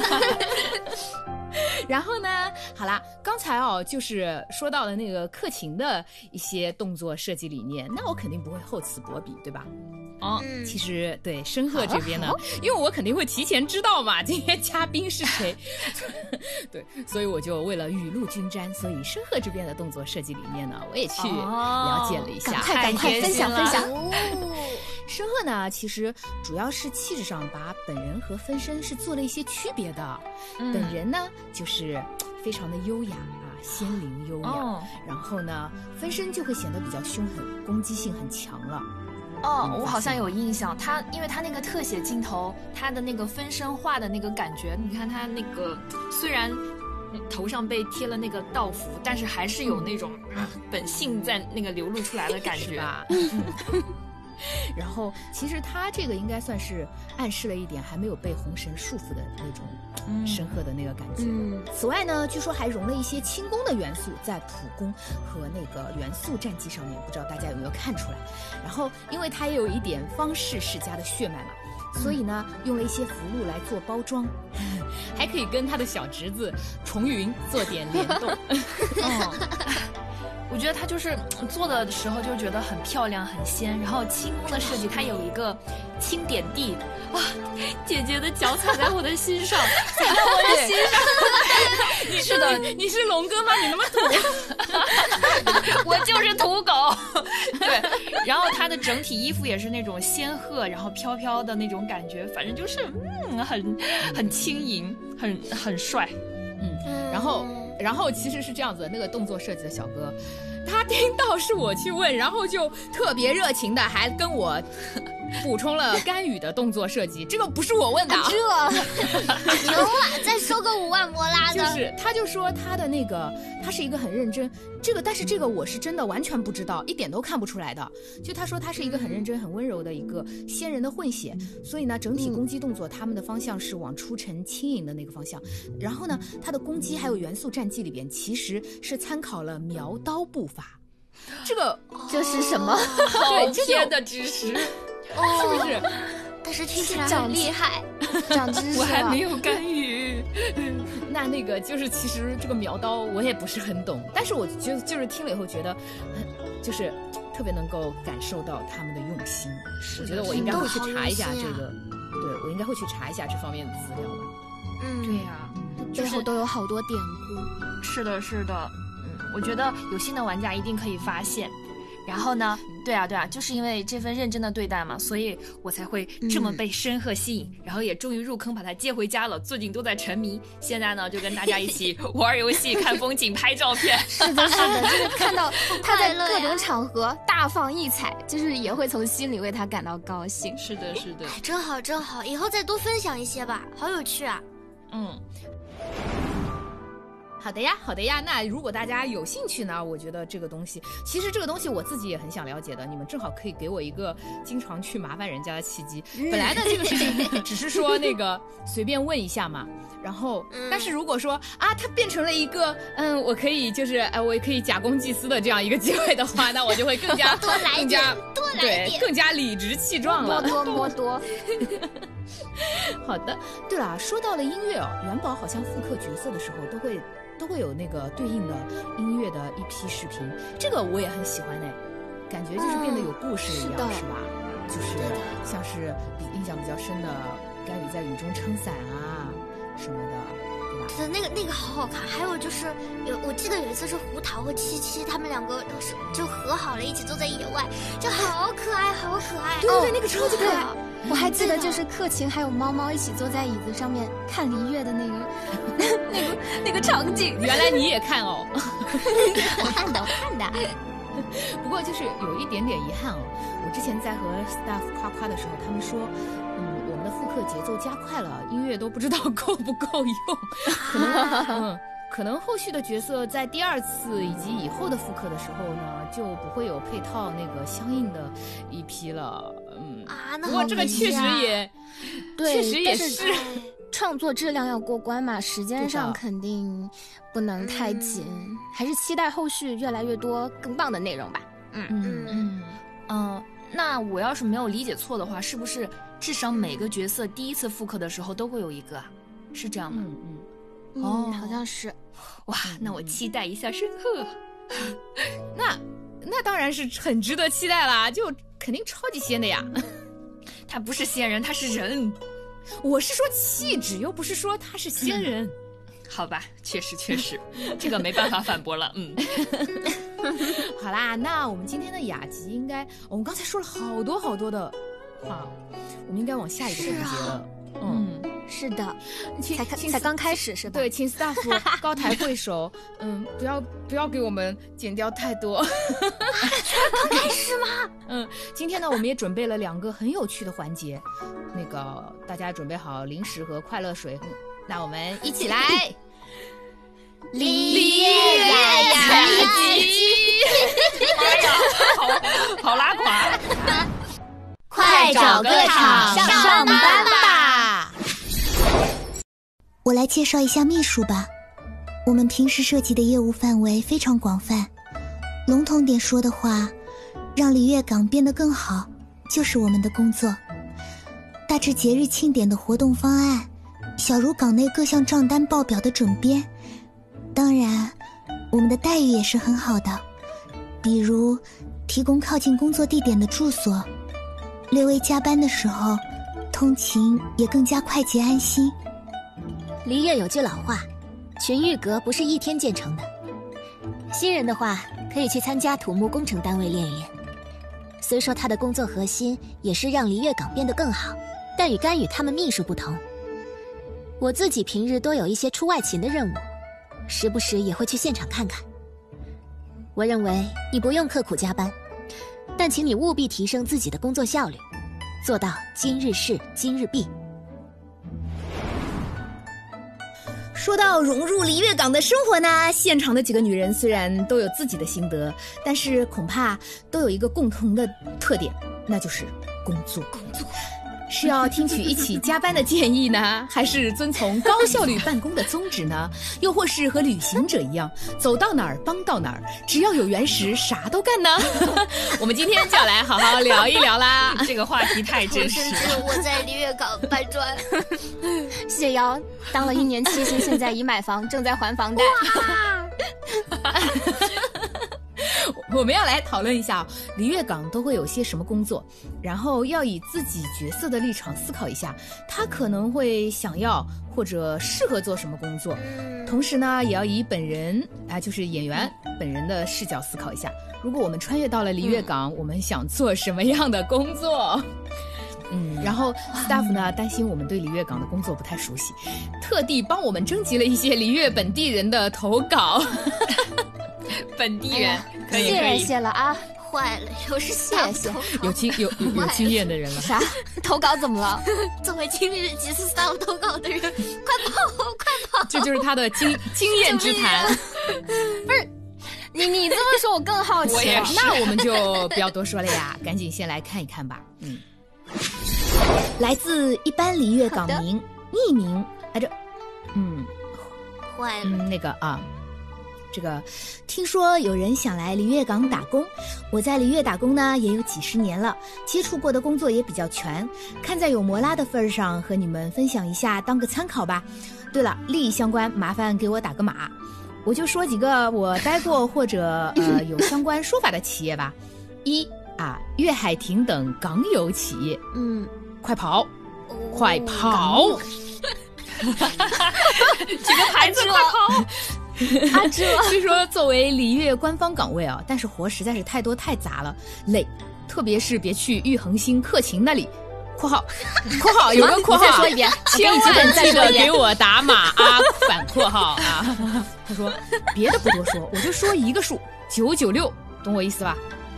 然后呢，好啦，刚才哦，就是说到了那个克勤的一些动作设计理念，那我肯定不会厚此薄彼，对吧？哦，嗯、其实对申鹤这边呢，因为我肯定会提前知道嘛，今天嘉宾是谁，对，所以我就为了雨露均沾，所以申鹤这边的动作设计理念呢，我也去了解了一下， 赶快赶快分享分享。 申鹤呢，其实主要是气质上把本人和分身是做了一些区别的。嗯、本人呢，就是非常的优雅啊，仙灵优雅。哦、然后呢，分身就会显得比较凶狠，攻击性很强了。 哦，我好像有印象，他因为他那个特写镜头，他的那个分身画的那个感觉，你看他那个虽然头上被贴了那个道符，但是还是有那种、嗯、本性在那个流露出来的感觉吧。然后其实他这个应该算是暗示了一点还没有被红绳束缚的那种申鹤的那个感觉、嗯、此外呢，据说还融了一些轻功的元素在普攻和那个元素战技上面，不知道大家有没有看出来。然后因为他也有一点方氏世家的血脉嘛，所以呢用了一些符箓来做包装，还可以跟他的小侄子重云做点联动。 哦，我觉得他就是做的时候就觉得很漂亮很仙，然后轻功的设计它有一个轻点地，哇，姐姐的脚踩在我的心上，踩在我的心上。 你是的，你是龙哥吗？你那么土。我就是土狗。对，然后他的整体衣服也是那种仙鹤，然后飘飘的那种感觉，反正就是嗯，很很轻盈，很很帅。 嗯，然后。然后其实是这样子的，那个动作设计的小哥，他听到是我去问，然后就特别热情的还跟我补充了GanYu的动作设计，这个不是我问的啊。 这牛啊，再收个五万摩拉的。 就是他就说他的那个他是一个很认真，这个但是这个我是真的完全不知道，一点都看不出来的。就他说他是一个很认真很温柔的一个仙人的混血，所以呢整体攻击动作他们的方向是往出尘轻盈的那个方向。然后呢他的攻击还有元素战技里边其实是参考了苗刀步法。这个这是什么？ 对， 这天的知识。 哦，是不是？ 但是听起来很厉害， 长知识了。 我还没有GanYu。 那那个就是，其实这个苗刀我也不是很懂，但是我就就是听了以后觉得，就是特别能够感受到他们的用心。我觉得我应该会去查一下这个，对我应该会去查一下这方面的资料的。 嗯，对呀、啊， 背后都有好多典故。 是的，是的。嗯，我觉得有新的玩家一定可以发现。然后呢，对。 对啊对啊，就是因为这份认真的对待嘛，所以我才会这么被申赫吸引、嗯、然后也终于入坑把他接回家了，最近都在沉迷，现在呢就跟大家一起玩游戏看风景拍照片。 是的是的，就是看到他在各种场合大放异彩，就是也会从心里为他感到高兴。 是的是的， 哎，真好真好，以后再多分享一些吧，好有趣啊。 嗯， 好的呀，好的呀。那如果大家有兴趣呢，我觉得这个东西，其实这个东西我自己也很想了解的。你们正好可以给我一个经常去麻烦人家的契机。本来呢，这个事情只是说那个随便问一下嘛。然后，但是如果说啊，它变成了一个嗯，我可以就是哎，我也可以假公济私的这样一个机会的话，那我就会更加多来一点，多来一点， 对，更加理直气壮了。 摸多摸多。 好的，对了，说到了音乐哦，元宝好像复刻角色的时候都会。都会有那个对应的音乐的一批视频，这个我也很喜欢哎，感觉就是变得有故事一样，嗯、是, 是吧？就是像是比印象比较深的甘雨在雨中撑伞啊什么的，对吧？ 对，那个那个好好看。还有就是有，我记得有一次是胡桃和七七他们两个是就和好了，一起坐在野外，就好可爱，好可爱。 对对对，哦、那个超级可爱。 我还记得就是克勤还有猫猫一起坐在椅子上面看璃月的那个那个那个场景。 原来你也看哦。 我看的我看的。 不过就是有一点点遗憾哦，我之前在和 staff 夸夸的时候，他们说嗯我们的复刻节奏加快了，音乐都不知道够不够用。可能嗯可能后续的角色在第二次以及以后的复刻的时候呢，就不会有配套那个相应的一批了。嗯啊，那不过这个确实也， 对， 确实也是创作质量要过关嘛，时间上肯定不能太紧，嗯、还是期待后续越来越多更棒的内容吧。 嗯嗯嗯嗯，那我要是没有理解错的话，是不是至少每个角色第一次复刻的时候都会有一个啊？是这样吗？ 嗯嗯。 哦、嗯，好像是。 哇，那我期待一下申赫。 那那当然是很值得期待啦，就肯定超级仙的呀。 他不是仙人，他是人。 我是说气质，又不是说他是仙人。嗯、 好吧，确实确实，这个没办法反驳了。嗯。 好啦，那我们今天的雅集应该，我们刚才说了好多好多的话，我们应该往下一个环节了。 嗯，是的，才才刚开始是吧？ 对，请 staff 高抬贵手，嗯，不要不要给我们剪掉太多。 刚开始吗？ 嗯，今天呢，我们也准备了两个很有趣的环节，那个大家准备好零食和快乐水，嗯、那我们一起来。 梨月雅集， 妈呀，好好拉垮！ 快找个场上班吧！ 我来介绍一下秘书吧。我们平时涉及的业务范围非常广泛，笼统点说的话，让璃月港变得更好，就是我们的工作。大至节日庆典的活动方案，小如港内各项账单报表的整编。当然，我们的待遇也是很好的，比如提供靠近工作地点的住所，略微加班的时候，通勤也更加快捷安心。 璃月有句老话，群玉阁不是一天建成的。新人的话，可以去参加土木工程单位练一练。虽说他的工作核心也是让璃月港变得更好，但与甘雨他们秘书不同。我自己平日多有一些出外勤的任务，时不时也会去现场看看。我认为你不用刻苦加班，但请你务必提升自己的工作效率，做到今日事今日毕。 说到融入璃月港的生活呢，现场的几个女人虽然都有自己的心得，但是恐怕都有一个共同的特点，那就是工作。工作是要听取一起加班的建议呢，还是遵从高效率办公的宗旨呢？又或是和旅行者一样，走到哪儿帮到哪儿，只要有原石啥都干呢？我们今天就要来好好聊一聊啦。 这个话题太真实了。 我在璃月港搬砖。 谢瑶当了一年期薪，现在已买房，正在还房贷。 我们要来讨论一下璃月港都会有些什么工作，然后要以自己角色的立场思考一下，他可能会想要或者适合做什么工作。同时呢，也要以本人啊，就是演员本人的视角思考一下，如果我们穿越到了璃月港，嗯、我们想做什么样的工作？嗯，然后 staff 呢担心我们对璃月港的工作不太熟悉，特地帮我们征集了一些璃月本地人的投稿。 本地人，可以谢可以谢了啊！ 坏了，又是谢谢， 有经有有有经验的人了。 啥？投稿怎么了？ 作为今日几次 staff 投稿的人，快跑，快跑！ 这就是他的经经验之谈。 不是，你你这么说，我更好奇。 我也是。 那我们就不要多说了呀，赶紧先来看一看吧。嗯，来自一般璃月港民，匿名，哎这，嗯， 坏了， 嗯那个啊。这个听说有人想来璃月港打工，我在璃月打工呢也有几十年了，接触过的工作也比较全，看在有摩拉的份上和你们分享一下，当个参考吧。对了，利益相关麻烦给我打个码，我就说几个我待过或者呃有相关说法的企业吧。一啊，粤海亭等港有企业，嗯，快跑，哦、快跑， 举个牌子，快跑。 啊，这虽说作为璃月官方岗位啊，但是活实在是太多太杂了，累。特别是别去玉恒星克勤那里。（括号括号有个括号） 再说一遍， 千万记得给我打码啊！反括号啊！他说别的不多说，我就说一个数，九九六，懂我意思吧？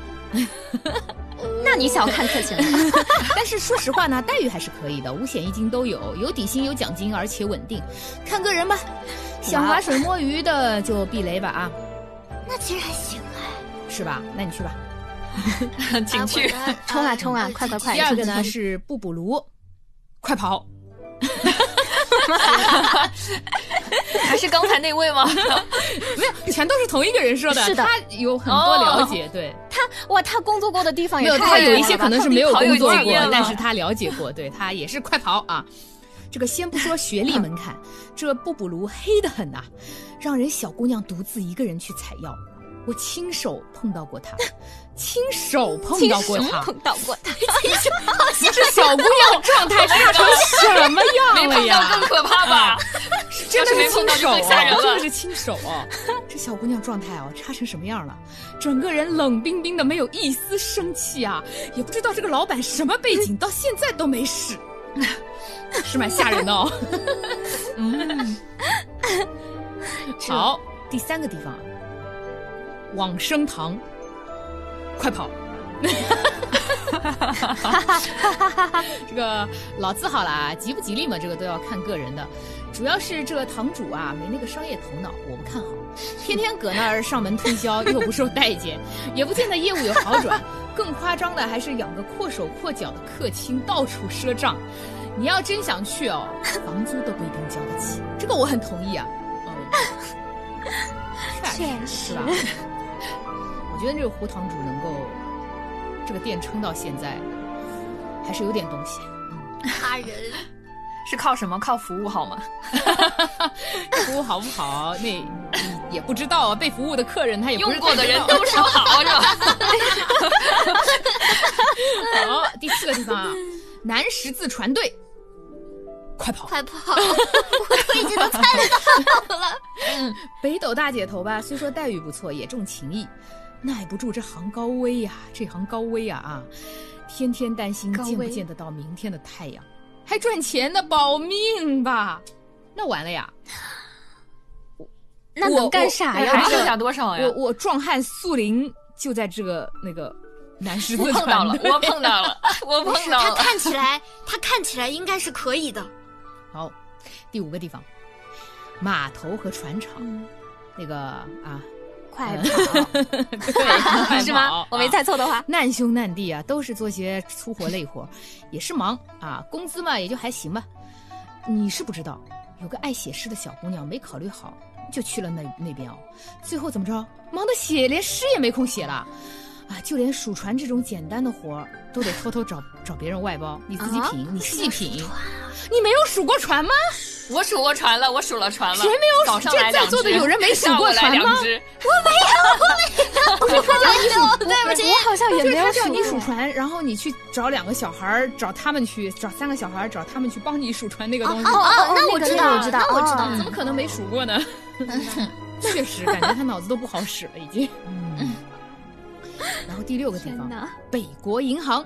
那你小看克勤了。 但是说实话呢，待遇还是可以的，五险一金都有，有底薪有奖金，而且稳定，看个人吧。想划水摸鱼的就避雷吧啊！ 那其实还行哎， 是吧？那你去吧， 请去， 冲啊冲啊，快快快！ 第二个呢是布补炉，快跑！ 还是刚才那位吗？ 没有，全都是同一个人说的。 是的， 他有很多了解，哦、对他哇，他工作过的地方也没有，他有一些可能是没有工作过，但是他了解过，对他也是快跑啊！这个先不说学历门槛，这布补炉黑得很呐、啊，让人小姑娘独自一个人去采药，我亲手碰到过她，亲手碰到过她， 碰到过她， 这小姑娘状态差成什么样了呀？ 没碰到更可怕吧？ 真的是亲手啊， 真的是亲手啊！这小姑娘状态哦，差成什么样了？整个人冷冰冰的，没有一丝生气啊！也不知道这个老板什么背景，到现在都没事。是蛮吓人的哦。嗯，好，第三个地方，往生堂，快跑！这个老字号啦，吉不吉利嘛，这个都要看个人的。主要是这个堂主啊，没那个商业头脑，我不看好。天天搁那儿上门推销，又不受待见，也不见得业务有好转。更夸张的还是养个阔手阔脚的客卿，到处赊账。你要真想去哦，房租都不一定交得起，这个我很同意啊。嗯，确实吧。我觉得这个胡堂主能够这个店撑到现在，还是有点东西。 嗯，他人是靠什么？靠服务好吗？ 服务好不好？那也不知道啊。被服务的客人他也不是用过的人都说好，是吧？ 好，第四个地方啊，南十字船队。快跑！ 快跑！我都已经都猜得到了。 嗯，北斗大姐头吧，虽说待遇不错，也重情义，耐不住这行高危呀、啊，这行高危啊啊！天天担心见不见得到明天的太阳，还赚钱呢，保命吧！那完了呀！ 那能干啥呀？ 还剩下多少呀？ 我我壮汉速灵就在这个那个。南十字碰到了，我碰到了，我碰到了。 他看起来，他看起来应该是可以的。 好，第五个地方，码头和船厂，嗯、那个啊， 快跑， 对， 是吗？我没猜错的话， 难兄难弟啊，都是做些粗活累活，也是忙啊，工资嘛也就还行吧。你是不知道，有个爱写诗的小姑娘没考虑好，就去了那那边哦，最后怎么着？忙得写连诗也没空写了。啊，就连数船这种简单的活儿都得偷偷找找别人外包，你自己品，啊、你细品。你没有数过船吗？ 我数过船了，我数了船了。 谁没有？这在座的有人没数过船吗？ 我没有，我没有。 不是他叫你数， 对不起， 我好像也没有他叫你数数船，然后你去找两个小孩，找他们去，找三个小孩，找他们去帮你数船那个东西。 哦哦，那我知道， 我知道， 那我知道， 怎么可能没数过呢？确实，感觉他脑子都不好使了，已经。嗯。然后第六个地方，北国银行。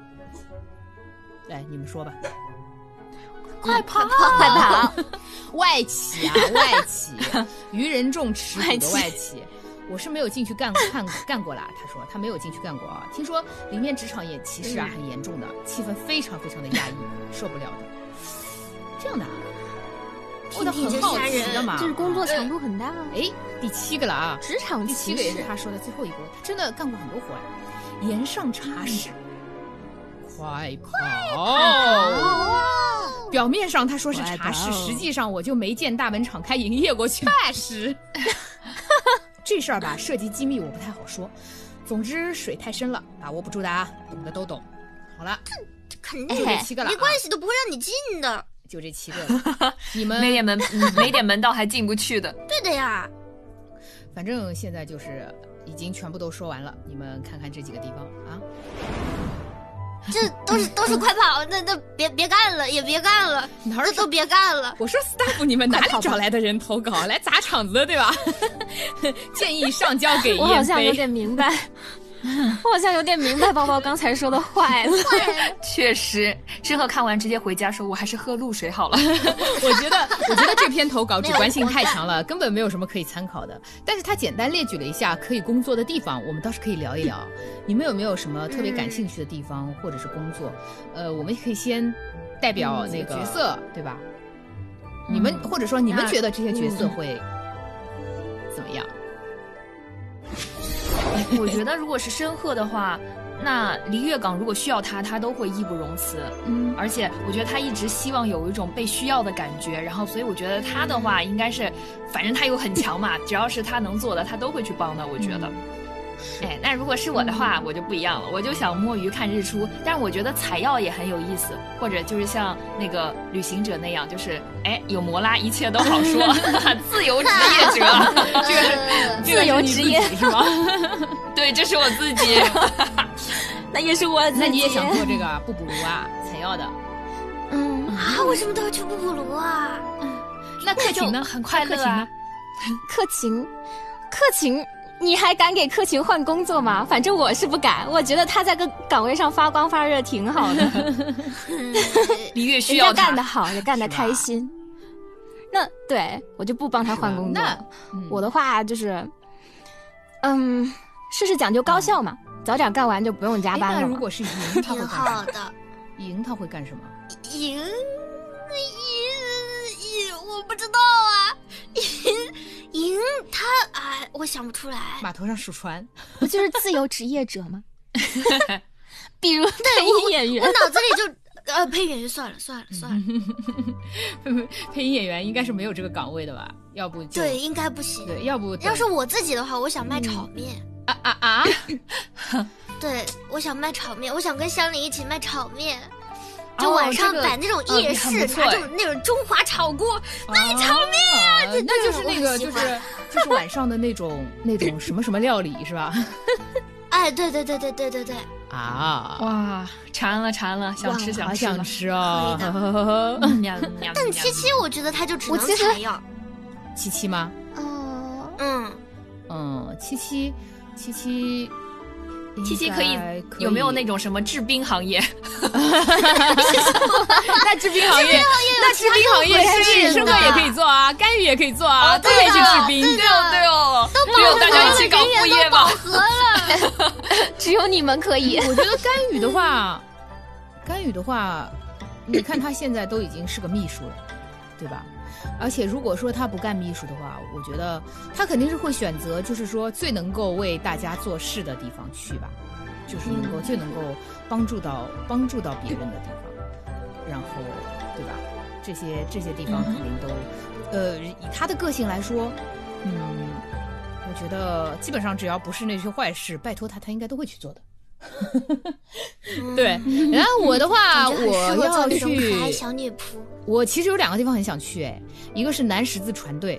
来，你们说吧。 快跑，快跑！ 外企啊，外企，渔人众持股的外企。我是没有进去干看干过啦，他说他没有进去干过啊。听说里面职场也歧视啊，很严重的，气氛非常非常的压抑，受不了的。这样的啊，我倒很好奇的嘛， 就是工作强度很大。 哎，第七个了啊， 职场第七个也是他说的最后一个，他真的干过很多活呀。岩上茶室，快跑！表面上他说是茶室，实际上我就没见大本厂开营业过，确实。这事儿吧，涉及机密，我不太好说。总之水太深了，把握不住的啊，懂的都懂。好了， 这肯定就这七个了、啊， 没关系都不会让你进的。 就这七个了，你们没点门，没点门道还进不去的。 对的呀。 反正现在就是已经全部都说完了，你们看看这几个地方啊。 这都是都是快跑，那那别别干了，也别干了，这都别干了。 我说 staff 你们哪里找来的人投稿来砸场子的，对吧？建议上交给我好像有点明白，我好像有点明白包包刚才说的坏了。 确实，之后看完直接回家说，我还是喝露水好了。 我觉得，我觉得这篇投稿主观性太强了，根本没有什么可以参考的。但是他简单列举了一下可以工作的地方，我们倒是可以聊一聊。你们有没有什么特别感兴趣的地方，或者是工作？呃，我们可以先代表那个角色，对吧？你们或者说你们觉得这些角色会怎么样？ 我觉得如果是申鹤的话，那离月港如果需要他，他都会义不容辞。嗯，而且我觉得他一直希望有一种被需要的感觉，然后所以我觉得他的话应该是，反正他又很强嘛，只要是他能做的，他都会去帮的。我觉得。嗯哎，那如果是我的话，嗯、我就不一样了，我就想摸鱼看日出。但是我觉得采药也很有意思，或者就是像那个旅行者那样，就是哎有摩拉，一切都好说，自由职业者，这个是自由职业是吗？ 对，这是我自己， 那也是我自己。 那你也想做这个布布卢啊，采药的？ 嗯啊，为什么都要去布布卢啊？ 嗯，那克勤呢？ 很快乐啊， 克勤，克勤。你还敢给克勤换工作吗？反正我是不敢，我觉得他在个岗位上发光发热挺好的。 你越需要他， 人家干得好，也干得开心。那对我就不帮他换工作。嗯、我的话就是，嗯，事事讲究高效嘛，嗯、早点干完就不用加班了。 那如果是赢，他会干什么？ 挺好的。 赢他会干什么？ 赢，赢，赢，我不知道啊。赢。赢他哎，我想不出来。 码头上数船， 不就是自由职业者吗？比如配音演员， 我脑子里就呃，配音演员算了算了算了。 配音演员应该是没有这个岗位的吧？要不就对，应该不行。 对，要不要是我自己的话，我想卖炒面。 啊啊啊！ 对，我想卖炒面，我想跟香菱一起卖炒面。就晚上摆那种夜市，拿这种那种中华炒锅卖炒面啊， 那就是那个就是就是晚上的那种那种什么什么料理是吧？ 哎，对对对对对对对啊！ 哇，馋了馋了，想吃想吃想吃啊！ 但七七我觉得他就只能采药。 七七吗？ 哦，嗯嗯，七七七七。 七七可以有没有那种什么制冰行业？ 那制冰行业，那制冰行业是申鹤也可以做啊，甘雨也可以做啊，都可以去制冰。 对哦对哦，只有大家一起搞副业吧。 饱和了， 只有你们可以。 我觉得甘雨的话，甘雨的话，你看他现在都已经是个秘书了，对吧？而且如果说他不干秘书的话，我觉得他肯定是会选择就是说最能够为大家做事的地方去吧，就是能够、嗯、最能够帮助到帮助到别人的地方，然后对吧，这些这些地方肯定都、嗯、呃以他的个性来说，嗯，我觉得基本上只要不是那些坏事，拜托他他应该都会去做的。对，然后我的话，我要去可爱小女仆。 我其实有两个地方很想去，哎，一个是南十字船队，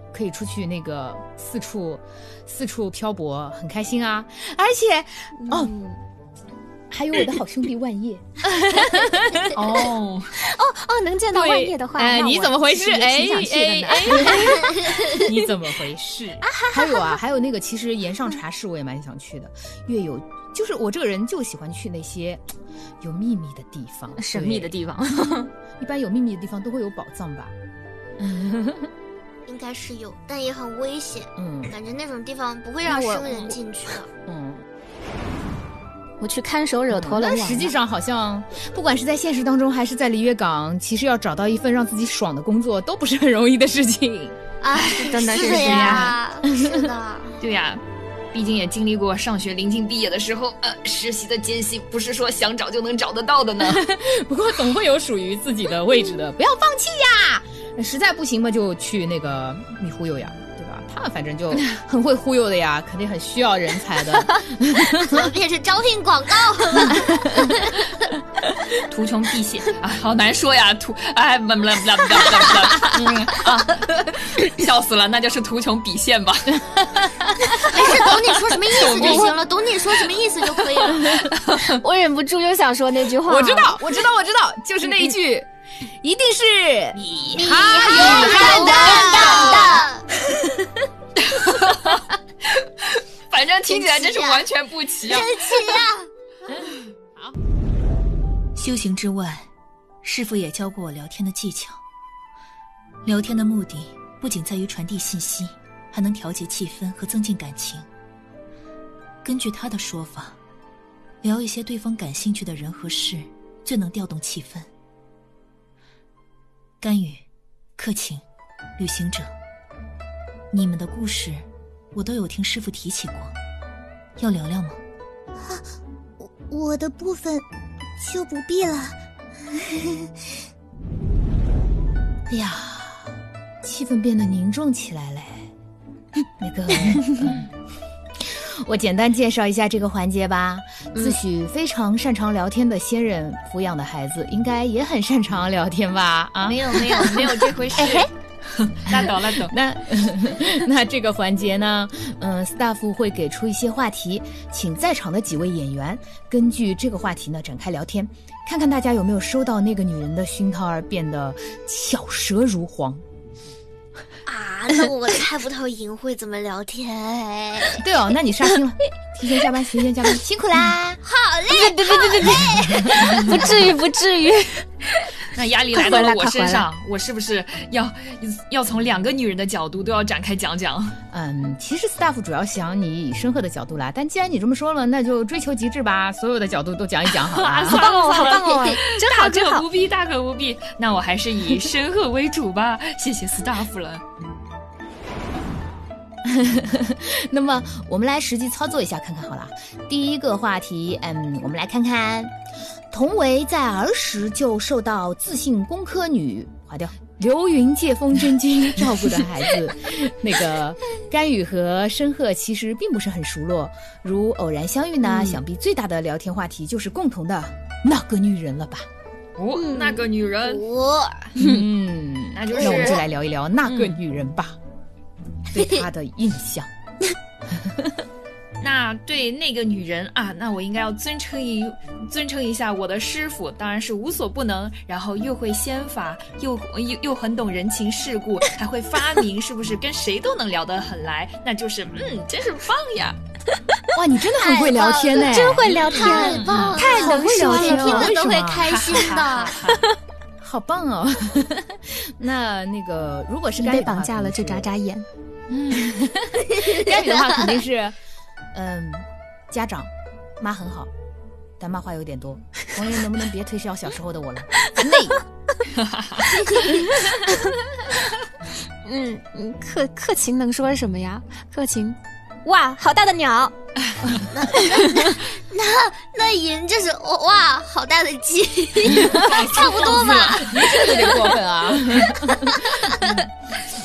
可以出去那个四处四处漂泊，很开心啊！而且，哦，嗯、还有我的好兄弟万叶。 哦哦哦，能见到万叶的话， 哎、呃，你怎么回事？哎哎哎，你怎么回事？还有啊，还有那个，其实岩上茶室我也蛮想去的，越有。就是我这个人就喜欢去那些有秘密的地方， 神秘的地方。 一般有秘密的地方都会有宝藏吧？ 应该是有，但也很危险。 嗯， 感觉那种地方不会让生人进去的。 嗯， 我去看守惹驼了。 但实际上好像，不管是在现实当中还是在璃月港，其实要找到一份让自己爽的工作，都不是很容易的事情。 哎， 真的是的呀，是的， 对呀。毕竟也经历过上学临近毕业的时候，呃，实习的艰辛，不是说想找就能找得到的呢。 不过总会有属于自己的位置的，不要放弃呀！实在不行嘛，就去那个蜜忽悠呀，对吧？他们反正就很会忽悠的呀，肯定很需要人才的。 怎么变成招聘广告了？ 图穷匕见啊，好难说呀！图哎，不不不不不不，啊，笑死了，那就是图穷匕见吧。 没事，懂你说什么意思就行了，懂你说什么意思就可以了。 我忍不住又想说那句话。 我知道，我知道，我知道，就是那一句，嗯、一定是你哈勇敢的。反正听起来真是完全不齐啊！ 真奇啊！ 好。 修行之外，师父也教过我聊天的技巧。聊天的目的不仅在于传递信息，还能调节气氛和增进感情。根据他的说法，聊一些对方感兴趣的人和事，最能调动气氛。GanYu、克勤、旅行者，你们的故事我都有听师父提起过，要聊聊吗？ 啊，我我的部分就不必了。 哎呀，气氛变得凝重起来嘞。那个、嗯，我简单介绍一下这个环节吧。自诩非常擅长聊天的仙人抚养的孩子，应该也很擅长聊天吧？啊， 没有没有没有这回事。那懂了懂。 那那这个环节呢，嗯 ，staff 会给出一些话题，请在场的几位演员根据这个话题呢展开聊天，看看大家有没有收到那个女人的熏陶而变得巧舌如簧。 啊，那我猜不透莹会怎么聊天哎。 对哦，那你杀青了，提前下班，提前下班，辛苦啦！ 好嘞， 对对对对对，不至于不至于。 那压力来到了我身上，我是不是要要从两个女人的角度都要展开讲讲？ 嗯，其实 staff 主要想你以深刻的角度啦，但既然你这么说了，那就追求极致吧，所有的角度都讲一讲好了。 好棒哦，好棒哦，真好真好， 大可不必，大可不必。那我还是以深刻为主吧，谢谢 staff 了。 那么我们来实际操作一下看看好了。第一个话题，嗯，我们来看看，同为在儿时就受到自信工科女划掉流云借风真君照顾的孩子，那个GanYu和申鹤其实并不是很熟络，如偶然相遇呢，嗯、想必最大的聊天话题就是共同的那个女人了吧？ 哦，嗯、那个女人， 我， 嗯， 那就是那我们就来聊一聊那个女人吧。嗯对她的印象。 那对那个女人啊，那我应该要尊称一尊称一下我的师傅，当然是无所不能，然后又会仙法，又又又很懂人情世故，还会发明，是不是跟谁都能聊得很来？那就是嗯，真是棒呀！ 哇，你真的很会聊天哎， 真会聊天， 太棒了， 太能聊天了， 听了都会开心的。 好棒哦！那那个，如果是被绑架了就眨眨眼。 嗯，GanYu的话肯定是，嗯，家长妈很好，但骂话有点多。同学能不能别推销小时候的我了？累。 嗯嗯，克克勤能说什么呀？克勤，哇，好大的鸟！ 那那那那银就是哇，好大的鸡，差不多吧？ 你这有点过分啊！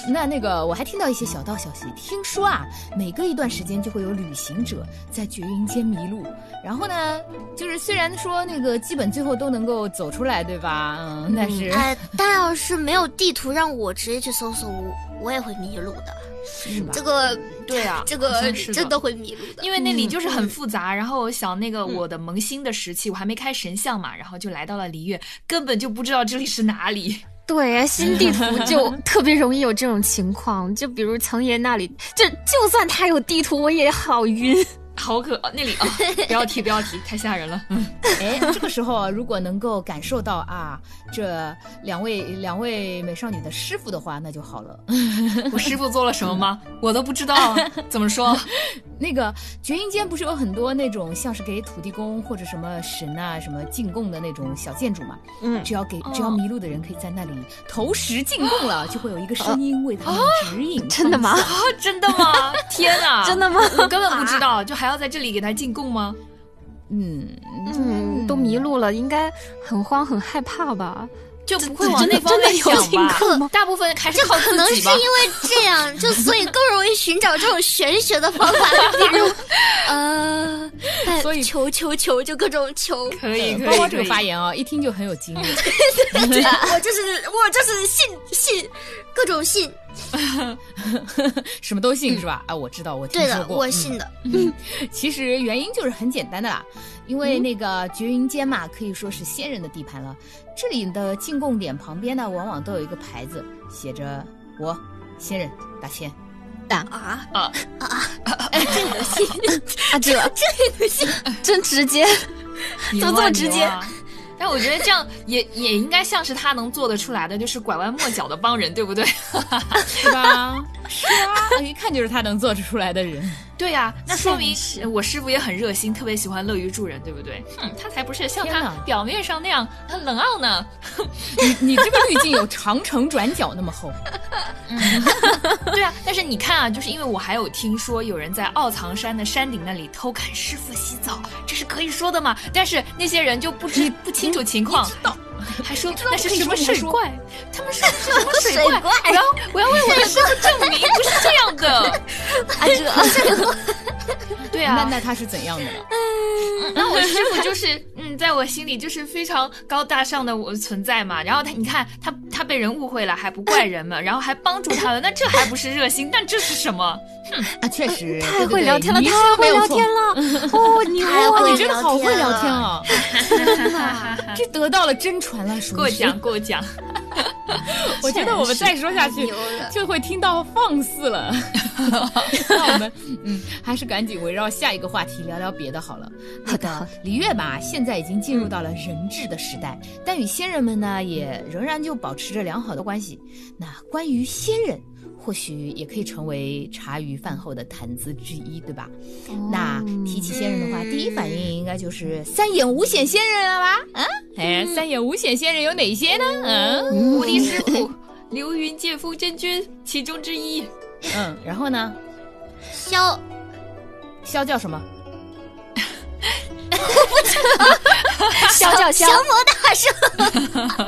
那那个我还听到一些小道消息，听说啊，每隔一段时间就会有旅行者在绝云间迷路，然后呢，就是虽然说那个基本最后都能够走出来，对吧？嗯，但是， 哎、呃，但要是没有地图让我直接去搜索，我我也会迷路的。 是吧？ 这个对啊， 这个真的会迷路的， 因为那里就是很复杂。嗯、然后我想那个我的萌新的时期，嗯、我还没开神像嘛，然后就来到了璃月，根本就不知道这里是哪里。 对啊，新地图就特别容易有这种情况，就比如层爷那里，就就算他有地图，我也好晕。 好可那里啊！不要提，不要提，太吓人了。嗯， 哎，这个时候如果能够感受到啊，这两位两位美少女的师傅的话，那就好了。 我师傅做了什么吗？我都不知道。怎么说？ 那个绝云间不是有很多那种像是给土地公或者什么神啊什么进贡的那种小建筑嘛？嗯，只要给只要迷路的人可以在那里投石进贡了，就会有一个声音为他们指引。 哦、真的吗？ 啊，真的吗？天哪！ 真的吗？ 我根本不知道，就还要在这里给他进贡吗？ 嗯嗯，都迷路了，应该很慌很害怕吧？ 就不会往那方面想吧？大部分还是靠自己吧。 可能是因为这样，就所以更容易寻找这种玄学的方法，比如呃，所以求求求，就各种求。 可以可以。 包括这个发言啊，一听就很有经验。 我就是我就是信信各种信。 什么都信是吧？啊，我知道，我听说过。 对的，我信的。 嗯，其实原因就是很简单的啦，因为那个绝云间嘛，可以说是仙人的地盘了。这里的进贡点旁边呢，往往都有一个牌子，写着“我仙人打钱”。 啊啊啊啊！这个信啊，这这个信真直接，怎么这么直接？ 但我觉得这样也也应该像是他能做得出来的，就是拐弯抹角的帮人，对不对？ 是吧？是啊，一看就是他能做出来的人。 对呀、啊，那说明我师傅也很热心，特别喜欢乐于助人，对不对？哼，他才不是像他表面上那样很冷傲呢。 你你这个滤镜有长城转角那么厚。 嗯，对啊，但是你看啊，就是因为我还有听说有人在奥藏山的山顶那里偷看师傅洗澡，这是可以说的嘛？但是那些人就不知不清楚情况。还说那是什么水怪？他们说是什么水怪？我要我要为我的师傅证明，不是这样的。 啊，这对啊， 那那他是怎样的呢？ 嗯，那我师傅就是嗯，在我心里就是非常高大上的我存在嘛。然后他，你看他他被人误会了，还不怪人们，然后还帮助他们，那这还不是热心？但这是什么？哼啊，确实太会聊天了，太会聊天了。哦，你哇，你真的好会聊天啊！这得到了真传了，属于过奖过奖。 我觉得我们再说下去就会听到放肆了。那我们嗯，还是赶紧围绕下一个话题聊聊别的好了。 好的， 璃月吧，现在已经进入到了人质的时代，嗯、但与仙人们呢，也仍然就保持着良好的关系。那关于仙人，或许也可以成为茶余饭后的谈资之一，对吧？哦、那提起仙人的话，嗯、第一反应应该就是三眼五显仙人了吧？嗯，哎，三眼五显仙人有哪些呢？嗯， 无敌师傅流云剑锋真君其中之一。 嗯，然后呢？ 萧萧叫什么？ 我不知道。 萧叫萧降魔大圣。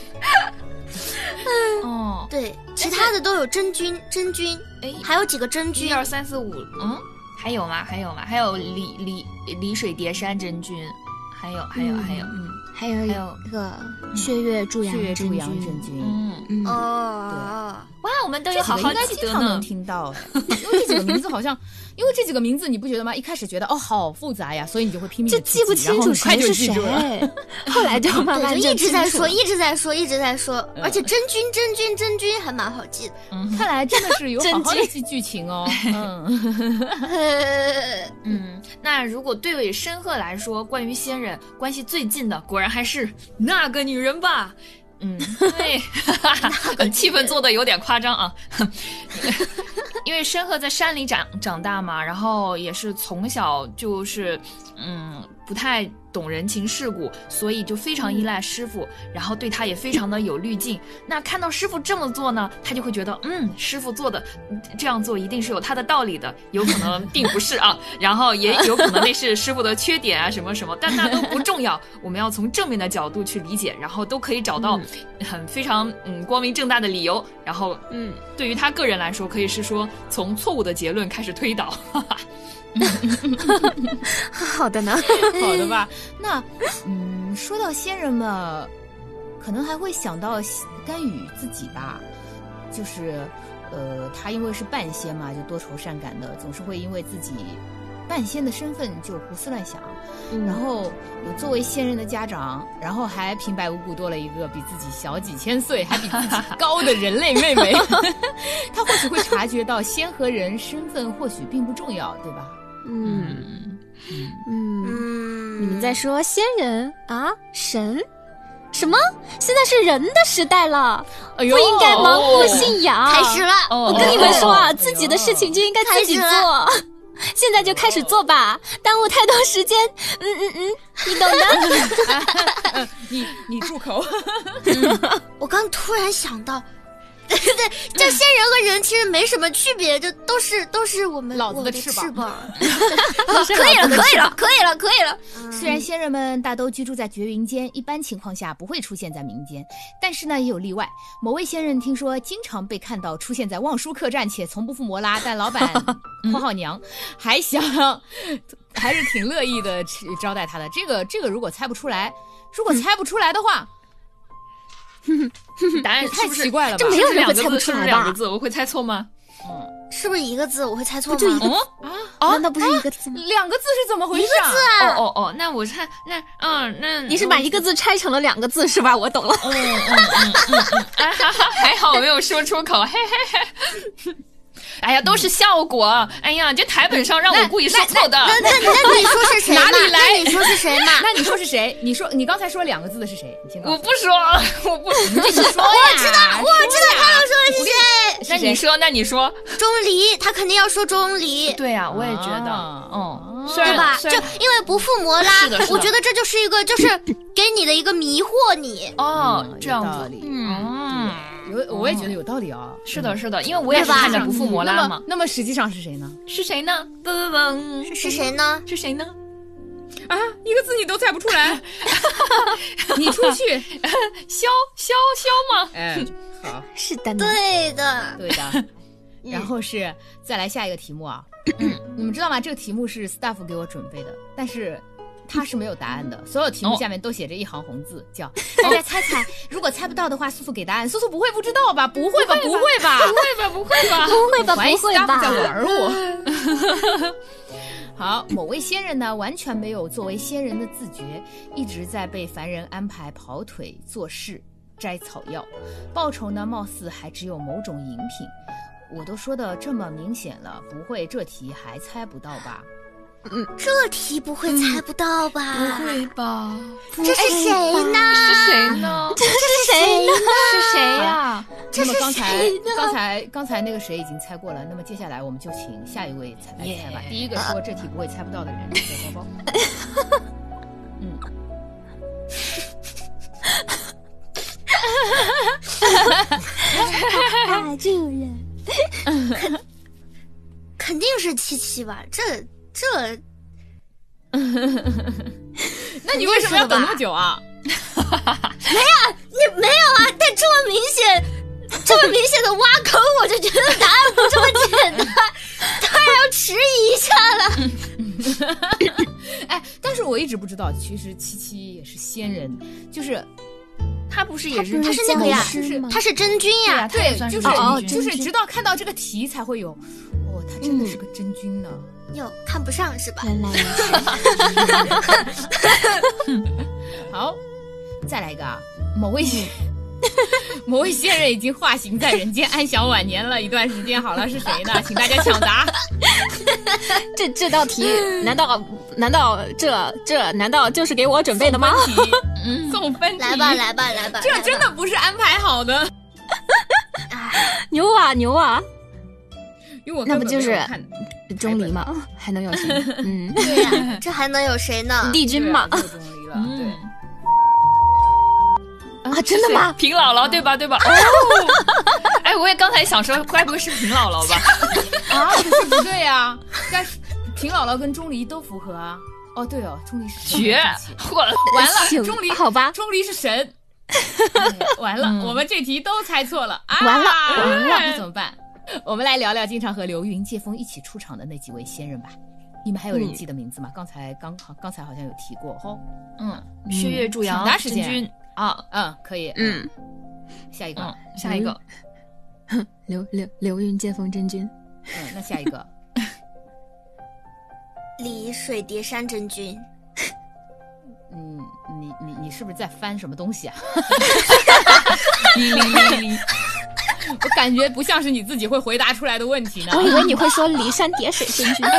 哦， 对，其他的都有真君，真君，哎，还有几个真君， 一二三四五，嗯，还有吗？还有吗？还有李李李水叠山真君，还有还有、嗯、还有，嗯， 还有还有那个血月祝阳真君， 嗯嗯哦， 哇，我们都有好好记得呢， 能听到，因为这几个名字好像，因为这几个名字你不觉得吗？一开始觉得哦好复杂呀，所以你就会拼命就记不清楚谁是谁，后来就慢慢就一直在说，一直在说，一直在说，而且真君真君真君还蛮好记的， 嗯，看来真的是有好好的记剧情哦，嗯嗯，那如果对尾申鹤来说，关于仙人关系最近的，果然还是那个女人吧。嗯，对，气氛做的有点夸张啊。因为申鹤在山里长长大嘛，然后也是从小就是，嗯，不不太懂人情世故，所以就非常依赖师傅，然后对他也非常的有滤镜。那看到师傅这么做呢，他就会觉得嗯，师傅做的这样做一定是有他的道理的，有可能并不是啊，然后也有可能那是师傅的缺点啊什么什么，但那都不重要，我们要从正面的角度去理解，然后都可以找到很非常嗯光明正大的理由，然后嗯，对于他个人来说，可以是说从错误的结论开始推导。哈哈。 好的呢， 好的吧？那，嗯，说到仙人嘛，可能还会想到甘雨自己吧，就是，呃，他因为是半仙嘛，就多愁善感的，总是会因为自己半仙的身份就胡思乱想，嗯、然后有作为仙人的家长，然后还平白无故多了一个比自己小几千岁，还比自己高的人类妹妹，他或许会察觉到仙和人身份或许并不重要，对吧？ 嗯嗯嗯，你们在说仙人啊？神？什么？现在是人的时代了，哎、不应该盲目信仰。 开始了， 我跟你们说啊，自己的事情就应该自己做。现在就开始做吧，耽误太多时间。嗯嗯嗯，你懂的。 啊、你你住口！ 我刚突然想到。对对，这仙人和人其实没什么区别，这都是都是我们老子的翅膀。 翅膀可以了，可以了，可以了，可以了。 虽然仙人们大都居住在绝云间，一般情况下不会出现在民间，但是呢也有例外。某位仙人听说经常被看到出现在望舒客栈，且从不付摩拉，但老板括号娘还想还是挺乐意的招待他的。这个这个如果猜不出来，如果猜不出来的话。 答案太奇怪了吧？ 这没有人会猜不出来吧？ 是两个字，我会猜错吗？ 嗯，是不是一个字？我会猜错吗？ 就一个字啊？ 难道不是一个字吗？ 两个字是怎么回事？ 一个字啊！ 哦哦哦，那我猜那嗯那你是把一个字拆成了两个字是吧？我懂了。 嗯嗯嗯嗯嗯，还好我没有说出口，嘿嘿嘿。哎呀，都是效果。哎呀，这台本上让我故意说错的。 那那那你说是谁嘛？ 哪里来？ 那你说是谁嘛？ 那你说是谁？你说你刚才说两个字的是谁？你先告诉我。 我不说，我不， 你自己说呀。 我知道，我知道他要说的是谁。 那你说，那你说。 钟离，他肯定要说钟离。 对呀、啊，我也觉得，嗯， 对吧？就因为不付摩拉，我觉得这就是一个，就是给你的一个迷惑你。 哦，这样子， 嗯。有，我也觉得有道理啊。 是的，是的，因为我也是看着不付摩拉嘛。 那么实际上是谁呢？ 是谁呢？噔噔噔， 是是谁呢？ 是谁呢？ 啊，一个字你都猜不出来，你出去， 潇潇潇吗？ 哎，好， 是的， 对的， 对的。然后是再来下一个题目啊，你们知道吗？这个题目是 staff 给我准备的，但是。他是没有答案的，所有题目下面都写着一行红字，叫大家猜猜。如果猜不到的话，素素给答案。素素不会不知道吧？不会吧？不会吧？ 不会吧？不会吧？ 不会吧？不会吧？ 在玩我。好，某位仙人呢，完全没有作为仙人的自觉，一直在被凡人安排跑腿做事、摘草药，报酬呢，貌似还只有某种饮品。我都说的这么明显了，不会这题还猜不到吧？ 嗯，这题不会猜不到吧？ 不会吧？ 这是谁呢？ 是谁呢？ 这是谁呢？ 是谁呀？ 那么刚才刚才刚才那个谁已经猜过了，那么接下来我们就请下一位猜来猜吧。第一个说这题不会猜不到的人，小包包。嗯。 大主人， 肯肯定是七七吧？这。这， 那你为什么要等那么久啊？ 没有，你没有啊！但这么明显，这么明显的挖坑，我就觉得答案不这么简单，当然要迟疑一下了。 哎，但是我一直不知道，其实七七也是仙人，就是他不是也是他是那个呀，他是真君呀， 对，就是就是直到看到这个题才会有，哦，他真的是个真君呢。 哟，看不上是吧？ 原来如此。好，再来一个啊！某位某位仙人已经化形在人间，安享晚年了一段时间。好了，是谁呢？请大家抢答。 这这道题，难道难道这这难道就是给我准备的吗？ 送分题，嗯，送分题。 来吧，来吧，来吧！ 这真的不是安排好的。 牛啊牛啊！ 因为我那不就是钟离嘛，还能有谁？嗯， 对呀，这还能有谁呢？ 帝君嘛， 就钟离了，对。 啊，真的吗？ 平姥姥对吧？对吧？哦，哎，我也刚才想说，该不会是平姥姥吧？ 啊，可是不对啊，但是平姥姥跟钟离都符合啊。哦，对哦，钟离是绝， 完了，钟离好吧， 钟离是神。完了，嗯、我们这题都猜错了啊！ 完了， 完了，那怎么办？我们来聊聊经常和流云、借风一起出场的那几位仙人吧。你们还有人记得名字吗？嗯、刚才刚好，刚才好像有提过哦。 嗯，薛岳、祝阳、真君啊， 嗯，可以。嗯，下一个， 嗯、下一个， 流流流云、借风、真君。 嗯，那下一个， 离水叠山真君。 嗯，你你你是不是在翻什么东西啊？ 哩哩哩哩， 我感觉不像是你自己会回答出来的问题呢。 我以为你会说骊山叠水真君。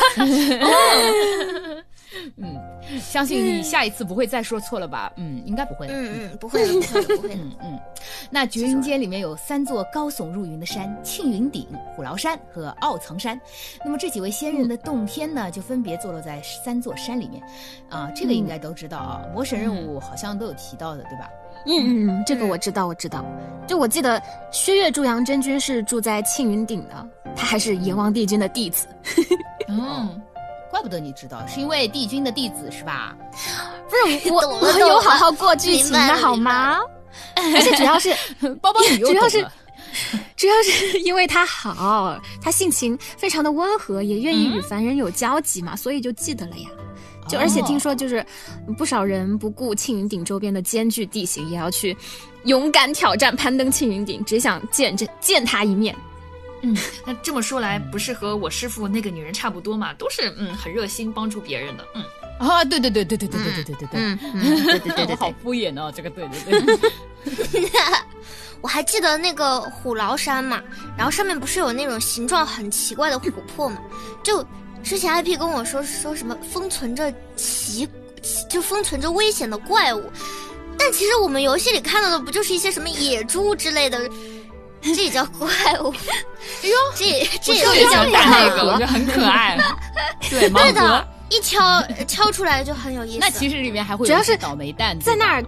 嗯，相信你下一次不会再说错了吧？嗯，应该不会。 嗯嗯，不会了，不会了，不会了。 嗯嗯，那绝云间里面有三座高耸入云的山：庆云顶、虎牢山和奥藏山。那么这几位仙人的洞天呢，就分别坐落在三座山里面。啊，这个应该都知道啊，魔神任务好像都有提到的，对吧？ 嗯嗯，这个我知道，我知道。就我记得薛岳祝阳真君是住在庆云顶的，他还是阎王帝君的弟子。 嗯。怪不得你知道，是因为帝君的弟子是吧？ 不是我，我有好好过剧情的好吗？而且主要是包包你又主要是主要是因为他好，他性情非常的温和，也愿意与凡人有交集嘛，嗯、所以就记得了呀。就而且听说就是不少人不顾庆云顶周边的艰巨地形，也要去勇敢挑战攀登庆云顶，只想见这见他一面。 嗯，那这么说来，不是和我师父那个女人差不多嘛？都是嗯很热心帮助别人的。嗯啊，对对对对对对对对对对对， 嗯嗯对对对对， 我好敷衍哦，这个对对对。 我还记得那个虎牢山嘛，然后上面不是有那种形状很奇怪的琥珀嘛？就之前 I P 跟我说说什么封存着奇，就封存着危险的怪物，但其实我们游戏里看到的不就是一些什么野猪之类的？这也叫怪物？哎呦，这这也叫打那个，我觉得很可爱。对， 对的，一敲敲出来就很有意思。 那其实里面还会主要是倒霉蛋在那儿，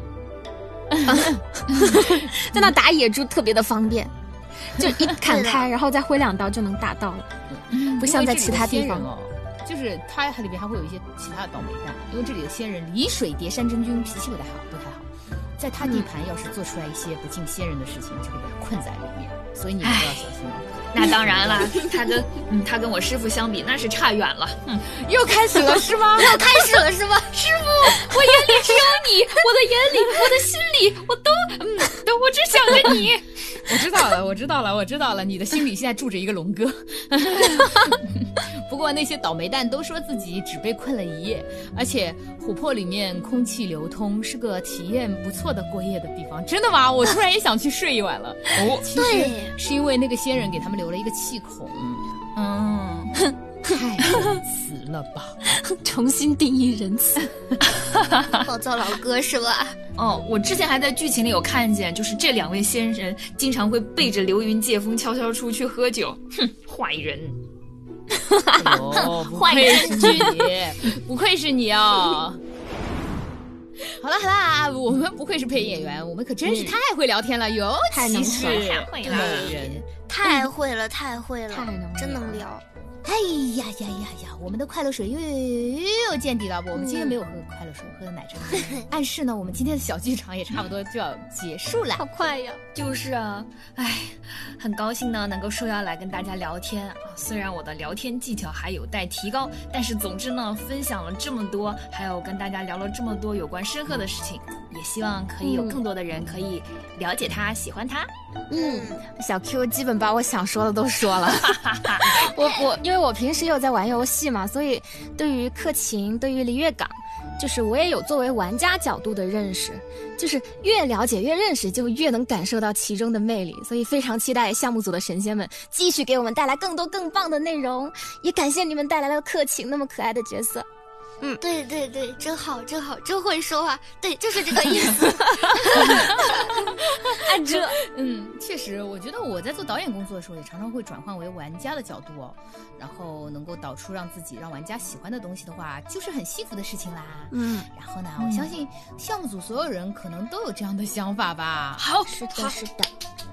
在那打野猪特别的方便，就一砍开，然后再挥两刀就能打到了，不像在其他地方哦。就是它里面还会有一些其他的倒霉蛋，因为这里的仙人离水叠山真君脾气不太好，不太好。在他地盘要是做出来一些不敬仙人的事情，就会被他困在里面，所以你们都要小心。 那当然了，他跟嗯他跟我师父相比，那是差远了。嗯， 又开始了是吗？ 又开始了是吗？ 师父，我眼里只有你，我的眼里，我的心里，我都嗯，都我只想着你。 我知道了，我知道了，我知道了，你的心里现在住着一个龙哥。不过那些倒霉蛋都说自己只被困了一夜，而且琥珀里面空气流通，是个体验不错的过夜的地方。真的吗？我突然也想去睡一晚了。哦，其实是因为那个仙人给他们留了一个气孔。嗯，太仁慈了吧！ 重新定义仁慈。 暴躁老哥是吧？ 哦，我之前还在剧情里有看见，就是这两位仙人经常会背着流云借风悄悄出去喝酒。哼，坏人。 哎呦，不愧是你，不愧是你哦。好了好啦，我们不愧是配音演员，我们可真是太会聊天了，尤其是某人， 太会了，太会了， 太能真能聊。 哎呀呀呀呀！我们的快乐水又又见底了不？我们今天没有喝快乐水，喝的奶茶。暗示呢，我们今天的小剧场也差不多就要结束了。 好快呀！ 就是啊，哎，很高兴呢能够受邀来跟大家聊天啊。虽然我的聊天技巧还有待提高，但是总之呢，分享了这么多，还有跟大家聊了这么多有关申鹤的事情，也希望可以有更多的人可以了解他、喜欢他。 嗯，小 Q 基本把我想说的都说了。我我因为我平时有在玩游戏嘛，所以对于克勤，对于璃月港，就是我也有作为玩家角度的认识，就是越了解越认识，就越能感受到其中的魅力，所以非常期待项目组的神仙们继续给我们带来更多更棒的内容，也感谢你们带来了克勤那么可爱的角色。 嗯，对对对，真好真好，真会说话，对，就是这个意思。 按这，嗯，确实，我觉得我在做导演工作的时候，也常常会转换为玩家的角度哦，然后能够导出让自己让玩家喜欢的东西的话，就是很幸福的事情啦。 嗯， 然后呢，我相信项目组所有人可能都有这样的想法吧。 好， 是的，是的。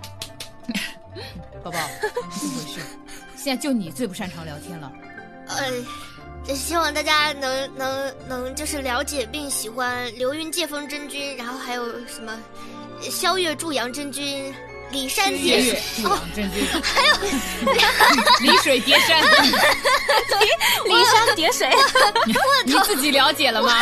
宝宝，你怎么回事？现在就你最不擅长聊天了。 呃，希望大家能能能就是了解并喜欢流云借风真君，然后还有什么萧月祝阳真君、李山叠水、 祝阳真君，还有李水叠山、 离山叠水， 你自己了解了吗？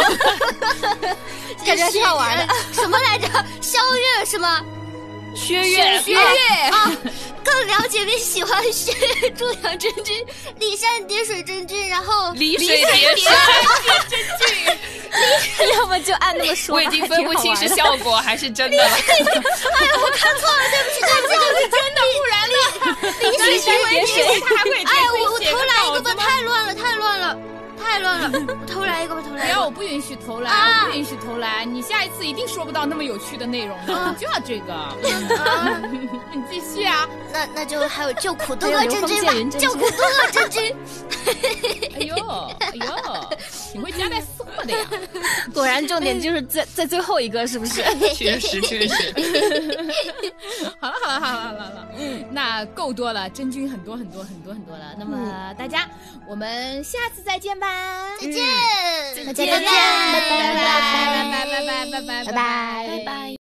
感觉挺好玩的。什么来着？萧月什么？ 薛岳， 薛岳啊，更了解并喜欢薛岳祝阳真君、李山叠水真君，然后离水叠山真君。 要么就按那么说。 我已经分不清是效果还是真的了。 哎呀，我看错了，对不起，对不起，对不起，真的，不然呢？李山叠水， 他还会哎，我我偷来一个吧，太乱了，太乱了。太乱了，我偷来一个吧，偷来一个。 不要，我不允许偷懒， 啊、 我不允许偷懒。你下一次一定说不到那么有趣的内容的， 啊、 你就要这个。 啊、 你继续啊。 那那就还有救苦多恶真君吧，救苦多恶真君。 哎呦哎呦，你会夹带私货的呀！ 果然重点就是在在最后一个，是不是？ 确实确实。 好了好了好了好了好了，那够多了，真君很多很多很多很多了。那么大家，我们下次再见吧。 再见， 再见， 再见，拜拜， 拜拜拜拜拜拜拜拜拜拜。